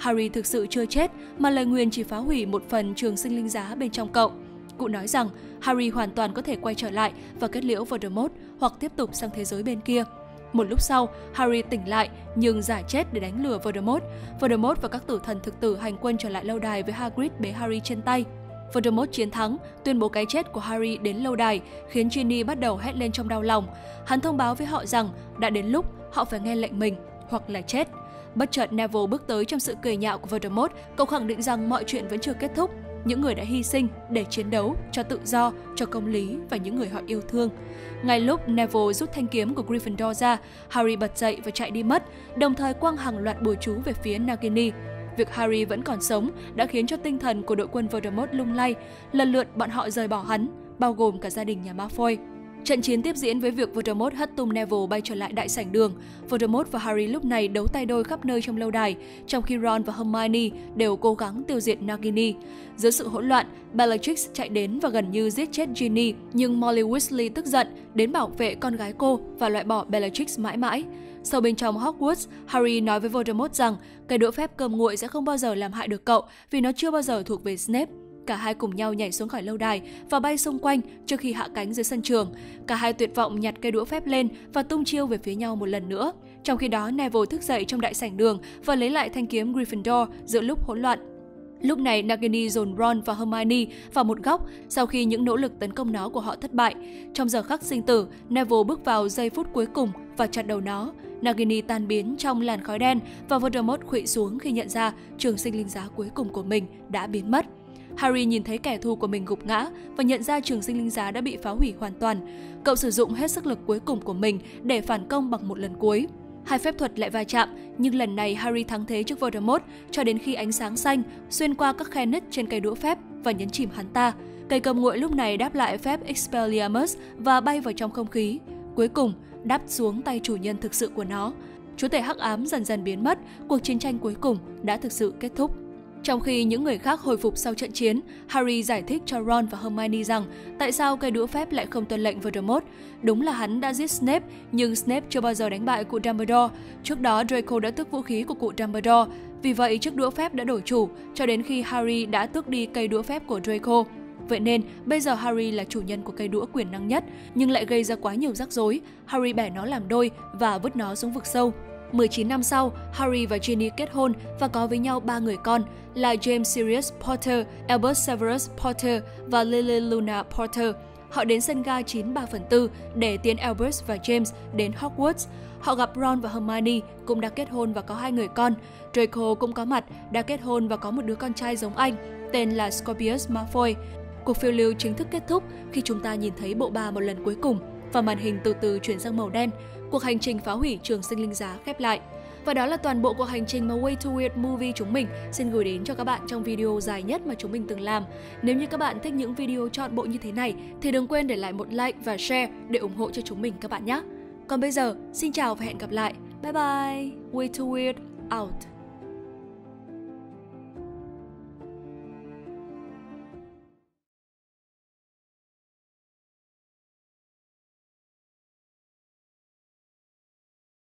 Harry thực sự chưa chết mà lời nguyền chỉ phá hủy một phần trường sinh linh giá bên trong cậu. Cụ nói rằng Harry hoàn toàn có thể quay trở lại và kết liễu Voldemort hoặc tiếp tục sang thế giới bên kia. Một lúc sau, Harry tỉnh lại nhưng giả chết để đánh lừa Voldemort. Voldemort và các tử thần thực tử hành quân trở lại lâu đài với Hagrid bế Harry trên tay. Voldemort chiến thắng, tuyên bố cái chết của Harry đến lâu đài, khiến Ginny bắt đầu hét lên trong đau lòng. Hắn thông báo với họ rằng đã đến lúc họ phải nghe lệnh mình hoặc là chết. Bất chợt Neville bước tới trong sự cười nhạo của Voldemort, cậu khẳng định rằng mọi chuyện vẫn chưa kết thúc. Những người đã hy sinh để chiến đấu cho tự do, cho công lý và những người họ yêu thương. Ngay lúc Neville rút thanh kiếm của Gryffindor ra, Harry bật dậy và chạy đi mất, đồng thời quăng hàng loạt bùa chú về phía Nagini. Việc Harry vẫn còn sống đã khiến cho tinh thần của đội quân Voldemort lung lay. Lần lượt bọn họ rời bỏ hắn, bao gồm cả gia đình nhà Malfoy. Trận chiến tiếp diễn với việc Voldemort hất tung Neville bay trở lại đại sảnh đường. Voldemort và Harry lúc này đấu tay đôi khắp nơi trong lâu đài, trong khi Ron và Hermione đều cố gắng tiêu diệt Nagini. Giữa sự hỗn loạn, Bellatrix chạy đến và gần như giết chết Ginny, nhưng Molly Weasley tức giận đến bảo vệ con gái cô và loại bỏ Bellatrix mãi mãi. Sâu bên trong Hogwarts, Harry nói với Voldemort rằng cây đũa phép cơm nguội sẽ không bao giờ làm hại được cậu vì nó chưa bao giờ thuộc về Snape. Cả hai cùng nhau nhảy xuống khỏi lâu đài và bay xung quanh trước khi hạ cánh dưới sân trường. Cả hai tuyệt vọng nhặt cây đũa phép lên và tung chiêu về phía nhau một lần nữa. Trong khi đó, Neville thức dậy trong đại sảnh đường và lấy lại thanh kiếm Gryffindor giữa lúc hỗn loạn. Lúc này, Nagini dồn Ron và Hermione vào một góc sau khi những nỗ lực tấn công nó của họ thất bại. Trong giờ khắc sinh tử, Neville bước vào giây phút cuối cùng và chặt đầu nó. Nagini tan biến trong làn khói đen và Voldemort khuỵu xuống khi nhận ra trường sinh linh giá cuối cùng của mình đã biến mất. Harry nhìn thấy kẻ thù của mình gục ngã và nhận ra trường sinh linh giá đã bị phá hủy hoàn toàn. Cậu sử dụng hết sức lực cuối cùng của mình để phản công bằng một lần cuối. Hai phép thuật lại va chạm, nhưng lần này Harry thắng thế trước Voldemort cho đến khi ánh sáng xanh xuyên qua các khe nứt trên cây đũa phép và nhấn chìm hắn ta. Cây cơm nguội lúc này đáp lại phép Expelliarmus và bay vào trong không khí. Cuối cùng, đáp xuống tay chủ nhân thực sự của nó. Chúa tể hắc ám dần dần biến mất, cuộc chiến tranh cuối cùng đã thực sự kết thúc. Trong khi những người khác hồi phục sau trận chiến, Harry giải thích cho Ron và Hermione rằng tại sao cây đũa phép lại không tuân lệnh Voldemort. Đúng là hắn đã giết Snape, nhưng Snape chưa bao giờ đánh bại cụ Dumbledore. Trước đó, Draco đã tước vũ khí của cụ Dumbledore. Vì vậy, chiếc đũa phép đã đổi chủ, cho đến khi Harry đã tước đi cây đũa phép của Draco. Vậy nên, bây giờ Harry là chủ nhân của cây đũa quyền năng nhất, nhưng lại gây ra quá nhiều rắc rối. Harry bẻ nó làm đôi và vứt nó xuống vực sâu. mười chín năm sau, Harry và Ginny kết hôn và có với nhau ba người con là James Sirius Potter, Albus Severus Potter và Lily Luna Potter. Họ đến sân ga chín ba phần tư để tiễn Albus và James đến Hogwarts. Họ gặp Ron và Hermione, cũng đã kết hôn và có hai người con. Draco cũng có mặt, đã kết hôn và có một đứa con trai giống anh, tên là Scorpius Malfoy. Cuộc phiêu lưu chính thức kết thúc khi chúng ta nhìn thấy bộ ba một lần cuối cùng và màn hình từ từ chuyển sang màu đen. Cuộc hành trình phá hủy trường sinh linh giá khép lại. Và đó là toàn bộ cuộc hành trình mà Way to Weird Movie chúng mình xin gửi đến cho các bạn trong video dài nhất mà chúng mình từng làm. Nếu như các bạn thích những video trọn bộ như thế này thì đừng quên để lại một like và share để ủng hộ cho chúng mình các bạn nhé. Còn bây giờ, xin chào và hẹn gặp lại. Bye bye! Way to Weird out!